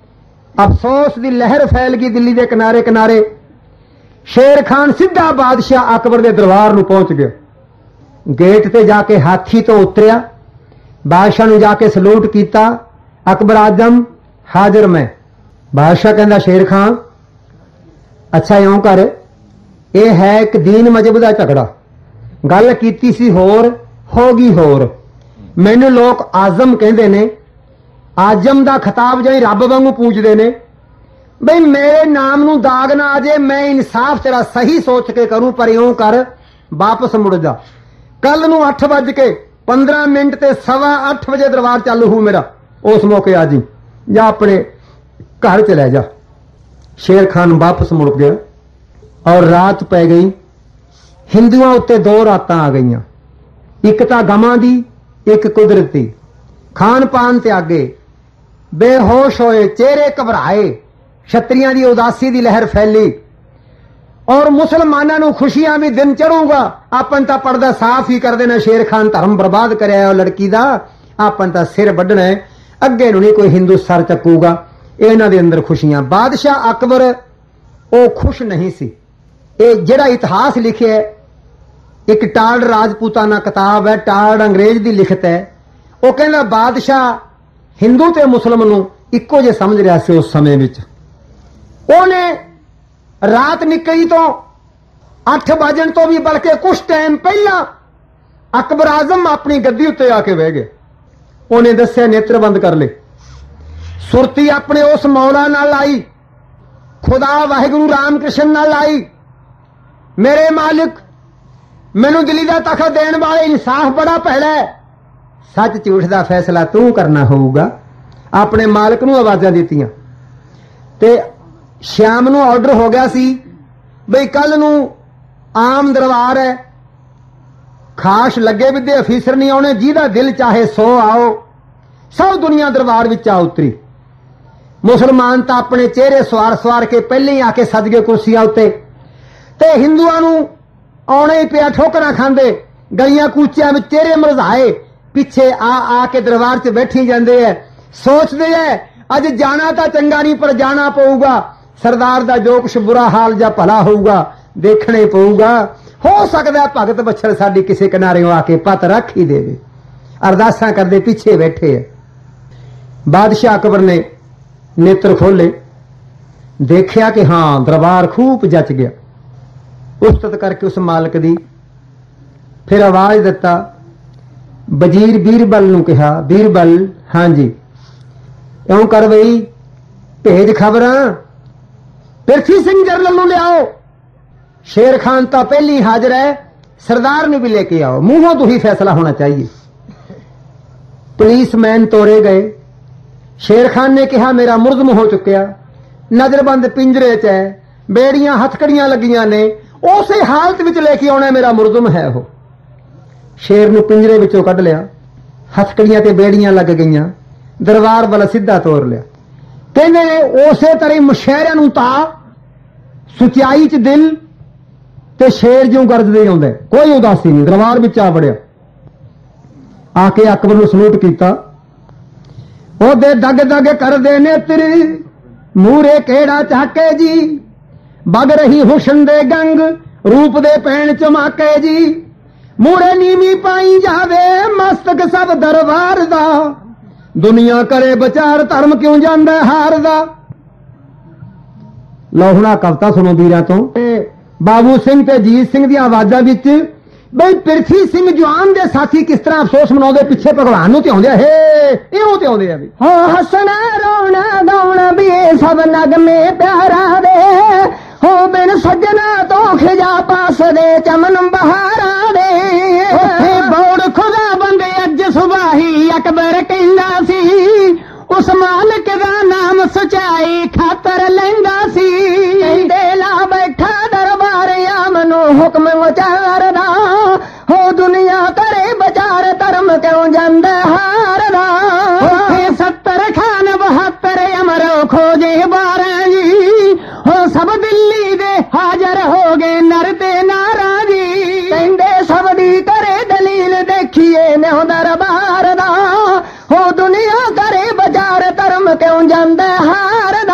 अफसोस दी लहर फैल गई दिल्ली दे किनारे किनारे। शेर खान सीधा बादशाह अकबर दे दरबार नूं पहुंच गया। गेट ते जाके हाथी तो उतरिया बादशाह नूं जाके सलूट कीता अकबर आजम हाजिर मैं। बादशाह कहंदा शेर खान अच्छा इउं कर ये है एक दीन मजहब दा झगड़ा गल कीती सी होर हो गई होर मैनू लोग आजम कहंदे ने आजम दा खिताब जाई रब वांगू पूजदे ने बई मेरे नाम नू दाग ना आ जाए मैं इंसाफ तेरा सही सोच के करूं पर इउं कर वापस मुड़ जा कल नू अठ बज के पंद्रह मिनट ते सवा अठ बजे दरबार चालू हो मेरा उस मौके आ जी या अपने घर चले जा। शेर खान वापस मुड़ गया और रात पै गई। हिंदुआं उत्ते दो रातां आ गईयां एक तां गमां दी एक कुदरती। खान पान त्यागे बेहोश होए चेहरे घबराए क्षत्रियां दी उदासी दी लहर फैली और मुसलमानां नूं खुशियां भी दिन चढ़ूगा आपन तां पर्दा साफ ही कर देना शेर खान धर्म बर्बाद करया लड़की दा आपन तां सिर वड्ढना है अगे नूं नहीं कोई हिंदू सर चकूगा। इन्हां दे अंदर खुशियां। बादशाह अकबर ओ खुश नहीं सी। ये जिहड़ा इतिहास लिखिया है एक टाल्ड राजपूताना किताब है टाल्ड अंग्रेज दी लिखत है वो कहंदा बादशाह हिंदू ते मुसलमान नूं इक्को जे समझ रहा सी उस समय विच। ओने रात निकली तो अठ बजन तो भी बल्कि कुछ टाइम पहला अकबर आजम अपनी गद्दी उत्ते आके बह गए। उन्हें दस्या नेत्र बंद कर ले सुरती अपने उस मौला नाल आई खुदा वाहिगुरु राम कृष्ण नाल आई मेरे मालिक मैनू दिल्ली दा तखत देण वाले इंसाफ बड़ा पहला है सच झूठ दा फैसला तू करना होगा। अपने मालिक नूं आवाज़ां दित्तियां ते श्याम नूं ऑर्डर हो गया सी बई कल नूं आम दरबार है खास लगे विदे अफीसर नहीं आने जिहदा दिल चाहे सो आओ। सब दुनिया दरबार विच आ उतरी। मुसलमान तो अपने चेहरे सवार सवार के पहले ही आके सज गए कुर्सियां उत्ते ते हिंदुआं नूं आउणे ही पिया ठोकरां खांदे गलियां कूचियां विच चेहरे मरझाए पिछे आ आके दरबार च बैठी जांदे है सोचते है अज जाना तो चंगा नहीं पर जाना पऊगा सरदार दा जो कुछ बुरा हाल जा भला होऊगा देखने पऊगा। हो सकता है भगत बछड़ साडी किसी किनारे आके पत रख ही देवे। अरदासां करदे पीछे बैठे है। बादशाह अकबर ने नेत्र खोले देखिया कि हाँ दरबार खूब जच गया। उस्तत करके उस मालिक दी फिर आवाज दिता वजीर बीरबल नूं कहा बीरबल हाँ जी इउं कर बई भेज खबरां पिरथी सिंह जरनल नूं लियाओ। शेर खान तो पहली हाजिर है सरदार ने भी लेके आओ मुंहों तो ही फैसला होना चाहिए। पुलिस मैन तोड़े गए। शेर खान ने कहा मेरा मुर्दम हो चुकिया नजरबंद पिंजरे च है बेड़ियां हथकड़ियां लगियां ने उसे हालत विच लेके आना मेरा मुर्दम है। वो शेर नूं पिंजरे विचों कढ लिया हथकड़ियां ते बेड़ियां लग गईयां दरबार वाल सीधा तोड़ लिया। कहंदे ने उसे तरह मुशहरियां नूं तां सुचाई च दिल ते शेर जो गरजदे आउंदे कोई उदासी नहीं। दरबार विच आ वड़िया आके अकबर नूं सलूट कीता ओदे दग दग कर दे नेत्र मूरे केड़ा चाके जी ਵਗ ਰਹੀ ਹੁਸਨ ਦੇ ਗੰਗ ਰੂਪ ਦੇ ਪੈਣ ਚਮਾਕੇ ਜੀ ਮੂਰੇ ਨੀਵੀਂ ਪਾਈ ਜਾਵੇ ਮਸਤਕ ਸਭ ਦਰਬਾਰ ਦਾ ਦੁਨੀਆ ਕਰੇ ਵਿਚਾਰ ਧਰਮ ਕਿਉਂ ਜਾਂਦਾ ਹਾਰਦਾ। ਲਓ ਹੁਣ ਆਹ ਕਵਿਤਾ ਸੁਣੋ ਵੀਰਾਂ ਤੋਂ ਬਾਬੂ ਸਿੰਘ ਤੇ ਜੀਤ ਸਿੰਘ ਦੀਆਂ ਆਵਾਜ਼ਾਂ ਵਿੱਚ ਬਈ ਪ੍ਰਿਥੀ ਸਿੰਘ ਜਵਾਨ ਦੇ ਸਾਥੀ ਕਿਸ ਤਰ੍ਹਾਂ ਅਫਸੋਸ ਮਨਾਉਂਦੇ ਪਿੱਛੇ ਭਗਵਾਨ ਨੂੰ ਧਿਆਉਂਦੇ ਹੇ ਇਹੋ ਧਿਆਉਂਦੇ ਆ ਵੀ ਹੋ ਹੱਸਣਾ ਰੋਣਾ ਗਾਉਣਾ ਵੀ ਇਹ ਸਭ ਨਗਮੇ ਪਿਆਰਾਂ ਦੇ ਹੋ ਬਿਨ ਸੱਜਣਾ ਤੋਂ ਖਿਜਾ ਪਾਸ ਦੇ ਚਮਨ ਬਹਾਰਾਂ ਦੇ ਉੱਥੇ ਬੋੜ ਖੁਦਾ ਬੰਦੇ ਅੱਜ ਸੁਬਾਹੀ ਅਕਬਰ ਕਹਿੰਦਾ ਸੀ ਉਸ ਮਾਲਕ ਦਾ ਨਾਮ ਸਚਾਈ ਖਾਤਰ ਲੈਂਦਾ ਸੀ ਕਹਿੰਦੇ ਲਾ ਬੈਠਾ ਦਰਬਾਰ ਆਮਨੋ ਹੁਕਮ ਵਿਚਾਰਦਾ ਹੋ ਦੁਨੀਆ ਕਰੇ ਵਿਚਾਰ ਧਰਮ ਕਿਉਂ ਜਾਂਦਾ ਹਾਰਦਾ ਉੱਥੇ ਸੱਤਰ ਖਾਨ ਬਹੱਤਰ ਅਮਰੋ ਖੋਜੇ ਬਾਰਾਂ ਜੀ ਹੋ ਸਭ ਦਿੱਲੀ ਦੇ ਹਾਜ਼ਰ ਹੋ ਗਏ ਨਰ ਤੇ ਨਾਰਾ ਜੀ ਕਹਿੰਦੇ ਸਭ ਦੀ ਕਰੇ ਦਲੀਲ ਦੇਖੀਏ ਨਿਉ ਦਰਬਾਰ ਦਾ ਹੋ ਦੁਨੀਆ ਕਰੇ ਵਿਚਾਰ ਧਰਮ ਕਿਉਂ ਜਾਂਦਾ ਹਾਰਦਾ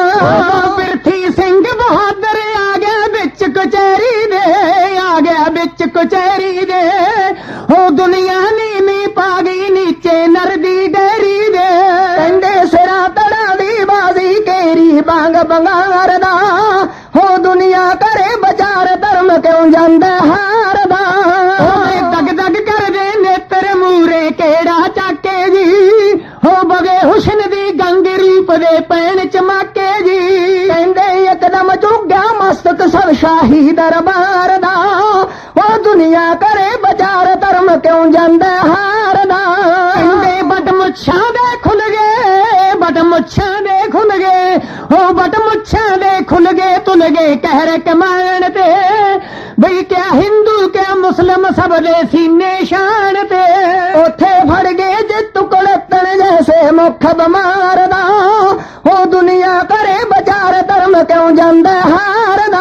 ਪ੍ਰਿਥੀ ਸਿੰਘ ਬਹਾਦਰ ਆ ਗਿਆ ਵਿੱਚ ਕਚਹਿਰੀ ਦੇ ਆ ਗਿਆ ਵਿੱਚ ਕਚਹਿਰੀ ਦੇ ਹੋ ਦੁਨੀਆ ਨੀਵੀਂ ਪਾ ਗਈ ਨੀਚੇ ਨਰ ਦੀ ਡੇਰੀ ਦੇ ਕਹਿੰਦੇ ਸਿਰਾਂ ਤੜਾ ਦੀ ਬਾਜ਼ੀ ਕੇਰੀ ਬਾਂਗ ਬੰਗਾਰ ਦਾ ਹੋ ਦੁਨੀਆ ਕਰੇ ਵਿਚਾਰ ਧਰਮ ਕਿਉਂ ਜਾਂਦਾ ਹਾਰਦਾ ਉਹਦੇ ਦਗ ਦਗ ਕਰਦੇ ਨੇਤਰ ਮੂਰੇ ਕਿਹੜਾ ਚਾਕੇ ਜੀ ਹੋ ਬਗੇ ਹੁਸਨ ਦੀ ਗੰਗ ਰੂਪ ਦੇ ਪੈਣ ਚਮਾਕੇ ਜੀ ਕਹਿੰਦੇ ਇੱਕਦਮ ਝੁੱਗਾ ਮਸਤਕ ਸਭ ਸ਼ਾਹੀ ਦਰਬਾਰ ਦਾ ਉਹ ਦੁਨੀਆ ਕਰੇ ਵਿਚਾਰ ਧਰਮ ਕਿਉਂ ਜਾਂਦਾ ਹਾਰਦਾ ਕਹਿੰਦੇ ਬਟ ਮੁੱਛਾਂ ਦੇ ਖੁੱਲ ਗਏ ਬਟ ਮੁੱਛਾਂ ਦੇ ਖੁੱਲ ਗਏ ਹੋ ਬਟ ਮੁੱਛਾਂ ਦੇ ਖੁੱਲ ਗਏ ਤੁਲ ਗਏ ਕਹਿਰ ਕਮਾਣ ਤੇ ਬਈ ਕਿਆ ਹਿੰਦੂ ਕਿਆ ਮੁਸਲਮ ਸਭ ਦੇ ਸੀਨੇ ਸ਼ਾਨ ਤੇ ਉੱਥੇ ਫੜ ਗਏ ਜੇ ਟੁਕੜਤਣ ਜੈਸੇ ਮੁਖ ਬਿਮਾਰ ਦਾ ਹੋ ਦੁਨੀਆ ਕਰੇ ਵਿਚਾਰ ਧਰਮ ਕਿਉਂ ਜਾਂਦਾ ਹਾਰਦਾ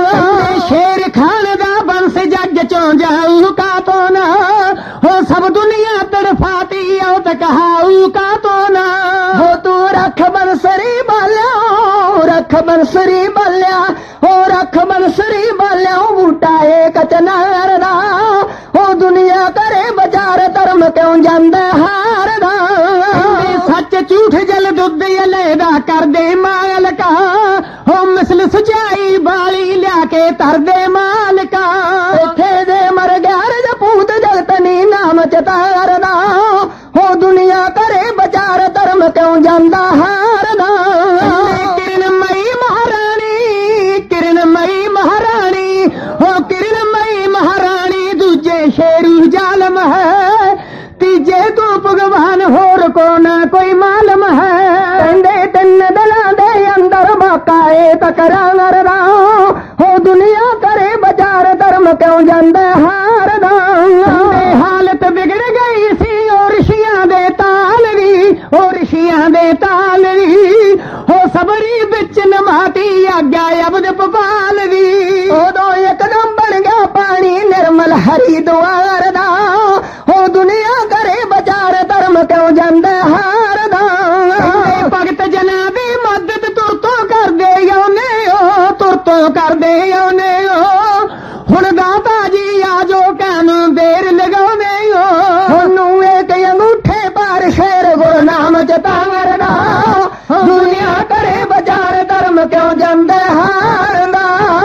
ਸ਼ੇਰ ਖਾਨ ਦਾ ਬੰਸ ਜੱਗ ਚੋਂ ਜਾਊ ਕਾ ਤੋ ਨਾ ਹੋ ਸਭ ਦੁਨੀਆ ਤੜਫਾਤੀ ਆਉ ਤਾਂ ਕਹਾਊ ਕਾ ਤੋ ਨਾ ਹੋ ਤੂੰ ਰੱਖ ਬੰਸਰੀ ਬਾਲਿਆ ਰੱਖ ਬੰਸਰੀ ਬਾਲਿਆ ਹੋ ਰੱਖ ਬੰਸਰੀ ਬਾਲਿਆ ਬੂਟਾ ਏ ਕਚਨਾਰ ਦਾ ਹੋ ਦੁਨੀਆ ਕਰੇ ਵਿਚਾਰ ਧਰਮ ਕਿਉਂ ਜਾਂਦਾ ਹਾਰਦਾ ਸੱਚ ਝੂਠ ਜਲ ਦੁੱਧ ਅਲੇਦਾ ਕਰਦੇ ਮਾਲਕਾ ਹੋ ਮਿਸਲ ਸਚਾਈ ਬਾਲੀ ਲਿਆ ਕੇ ਤਰਦੇ ਮਾਲਕਾ ਉੱਥੇ ਦੇ ਮਰ ਗਿਆ ਰਜਪੂਤ ਜਗਤਨੀ ਨਾਮ ਚਤਾਰਦਾ ਹੋ ਦੁਨੀਆ ਕਰੇ ਵਿਚਾਰ ਧਰਮ ਕਿਉਂ ਜਾਂਦਾ ਹਾਰਦਾ ਕਿਰਨ ਮਈ ਮਹਾਰਾਣੀ ਕਿਰਨ ਮਈ ਮਹਾਰਾਣੀ ਹੋ ਕਿਰਨ ਮਈ ਮਹਾਰਾਣੀ ਦੂਜੇ ਸ਼ੇਰੂ ਜ਼ਾਲਮ ਹੈ ਤੀਜੇ ਤੂੰ ਭਗਵਾਨ ਹੋਰ ਕੋ ਨਾ ਕੋਈ ਮਾਲਮ ਹੈ ਕਹਿੰਦੇ ਤਿੰਨ ਦਲਾਂ ਦੇ ਅੰਦਰ ਬਾਕਾਏ ਤਕਰਾਰ ਦਾ ਹੋ ਦੁਨੀਆ ਕਰੇ ਵਿਚਾਰ ਧਰਮ ਕਿਉਂ ਜਾਂਦਾ ਹਾਰਦਾ ਹਾਲਤ ਵਿਗੜ ਗਈ ਸੀ ਉਹ ਰਿਸ਼ੀਆਂ ਦੇ ਤਾਲ ਦੀ ਉਹ ਰਿਸ਼ੀਆਂ ਦੇ ਤਾਲ ਦੀ ਹੋ ਸਬਰੀ ਵਿੱਚ ਨਮਾਤੀ ਆਗਿਆ ਅਬਦ ਪਪਾਲ ਦੀ ਉਦੋਂ ਇੱਕਦਮ ਬਣ ਗਿਆ ਪਾਣੀ ਨਿਰਮਲ ਹਰੀ ਦੁਆਰ ਦਾ ਹੋ ਦੁਨੀਆ ਕਰੇ ਵਿਚਾਰ ਧਰਮ ਕਿਉਂ ਜਾਂਦਾ ਹਾਰਦਾ ਭਗਤ ਜਨਾਂ ਦੀ ਮਦਦ ਤੁਰ ਤੋਂ ਕਰਦੇ ਆਉਨੇ ਹੋ ਤੁਰ ਤੋਂ ਕਰਦੇ ਆਉਨੇ ਹੋ ਹੁਣ ਦਾਤਾ ਜੀ ਆਜੋ ਕਾਨੂੰ ਦੇਰ ਲਗਾਉਨੇ ਹੋ ਉਹਨੂੰ ਇੱਕ ਅੰਗੂਠੇ ਪਰ ਸ਼ੇਰ ਗੁਰ ਨਾਮ ਚਤਾਰਦਾ ਦੁਨੀਆ ਕਰੇ ਵਿਚਾਰ ਧਰਮ ਕਿਉਂ ਜਾਂਦਾ ਹਾਰਦਾ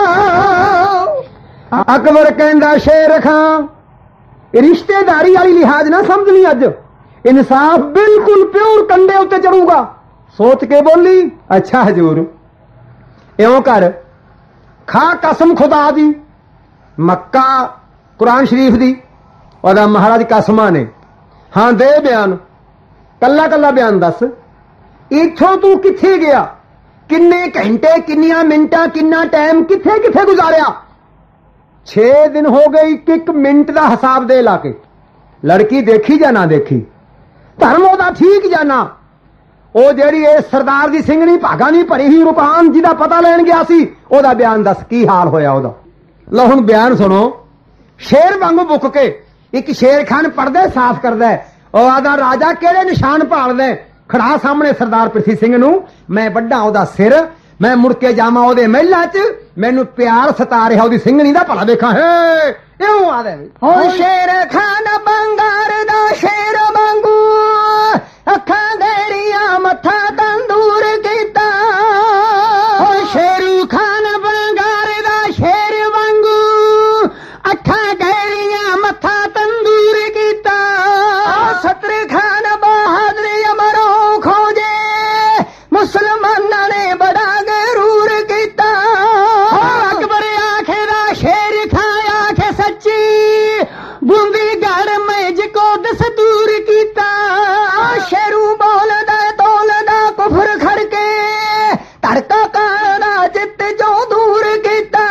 ਅਕਬਰ ਕਹਿੰਦਾ ਸ਼ੇਰ ਖਾਂ ਰਿਸ਼ਤੇਦਾਰੀ ਵਾਲੀ ਲਿਹਾਜ਼ ਨਾ ਸਮਝਣੀ ਅੱਜ ਇਨਸਾਫ ਬਿਲਕੁਲ ਪਿਓਰ ਕੰਡੇ ਉੱਤੇ ਚੜੂਗਾ ਸੋਚ ਕੇ ਬੋਲੀ ਅੱਛਾ ਹਜ਼ੂਰ ਇਉਂ ਕਰ ਖਾ ਕਸਮ ਖੁਦਾ ਦੀ ਮੱਕਾ ਕੁਰਾਨ ਸ਼ਰੀਫ ਦੀ ਉਹਦਾ ਮਹਾਰਾਜ ਕਸਮਾਂ ਨੇ ਹਾਂ ਦੇ ਬਿਆਨ ਕੱਲਾ ਕੱਲਾ ਬਿਆਨ ਦੱਸ ਇੱਥੋਂ ਤੂੰ ਕਿੱਥੇ ਗਿਆ ਕਿੰਨੇ ਘੰਟੇ ਕਿੰਨੀਆਂ ਮਿੰਟਾਂ ਕਿੰਨਾ ਟਾਈਮ ਕਿੱਥੇ ਕਿੱਥੇ ਗੁਜ਼ਾਰਿਆ ਛੇ ਦਿਨ ਹੋ ਗਏ ਇੱਕ ਇੱਕ ਮਿੰਟ ਦਾ ਹਿਸਾਬ ਦੇ ਲਾ ਕੇ ਲੜਕੀ ਦੇਖੀ ਜਾਂ ਨਾ ਦੇਖੀ ਧਰਮ ਉਹਦਾ ਠੀਕ ਜਾਂ ਨਾ ਉਹ ਜਿਹੜੀ ਇਹ ਸਰਦਾਰ ਦੀ ਸਿੰਘਣੀ ਭਾਗਾ ਨਹੀਂ ਭਰੀ ਸੀ ਰੁਕਾਨ ਜਿਹਦਾ ਪਤਾ ਲੈਣ ਗਿਆ ਸੀ ਉਹਦਾ ਬਿਆਨ ਦੱਸ ਕੀ ਹਾਲ ਹੋਇਆ ਉਹਦਾ ਲਓ ਹੁਣ ਬਿਆਨ ਸੁਣੋ ਸ਼ੇਰ ਵਾਂਗੂ ਬੁੱਕ ਕੇ ਇੱਕ ਸ਼ੇਰ ਖਾਨ ਪੜਦਾ ਸਾਫ਼ ਕਰਦਾ ਉਹ ਆਦਾ ਰਾਜਾ ਕਿਹੜੇ ਨਿਸ਼ਾਨ ਭਾਲਦਾ ਖੜਾ ਸਾਹਮਣੇ ਸਰਦਾਰ ਪ੍ਰਿਥੀ ਸਿੰਘ ਨੂੰ ਮੈਂ ਵੱਡਾ ਉਹਦਾ ਸਿਰ मैं मुड़ के जावां ओदे महलां च मैनू प्यार सता रिहा ओदी ਸਿੰਘਣੀ ਦਾ ਭਲਾ ਵੇਖਾਂ हे इउं आवे हो शेर खान बंगार दा शेर वांगू अखां गहरियां मथा तंदूर कीता हो शेरू खान बंगार दा शेर वांगू अखां गहरियां मथा तंदूर कीता सत्र खान बहादुर अमरो खोजे मुसलमानां ने बड़ा गरूर कीता अकबर आखे दा शेर खाया आखे सच्ची बूंदी गढ़ में जिको दस्तूर कीता शेरू बोलदा तोलदा कुफर खड़के तड़का काना जित जो दूर कीता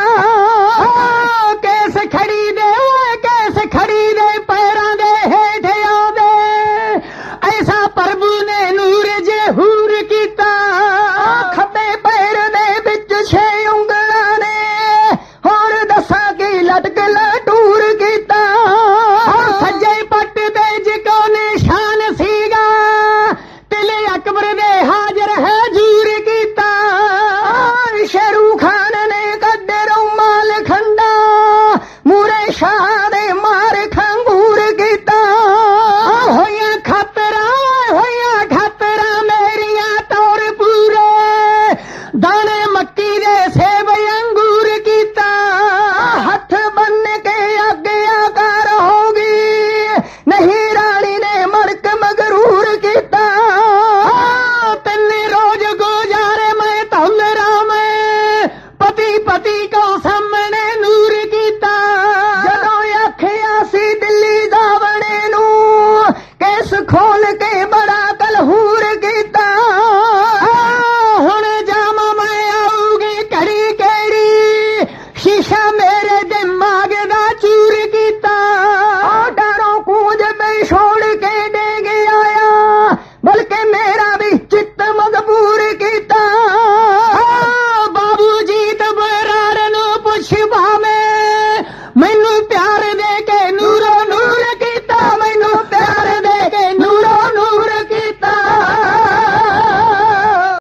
कैसे खड़ी दे कैसे खड़ी दे पैरां दे हेठ आवे ऐसा प्रभु ने नूर जहूर कीता खब्बे पैर दे विच छे उंगलां ने होर दसां की लटक लटूर कीता सज्जे पट दे जिको निशान सीगा तिले अकबर दे हाजर है जूर कीता शेरू खान ने कड्डे रुमाल खंडा मूरे शाह दे मार खंगूर कीता होया खतरा होया खतरा मेरिया तौर पूरे दाने मक्की दे सेब अंगूर कीता हथ बन के आज्ञाकार होगी नहीं रानी ने मड़क मगरूर कीता तिन रोज गुजारे मैं तौलरा में पति पति को सामने नूर कीता जदों आखिया सी दिल्ली जावणे नू केस खोल के बड़ा कलहूर कीता हुण जामा मैं आऊगी घड़ी केड़ी शीशा मेरे दिमाग दा चूर कीता डरों कूंज में छोड़ के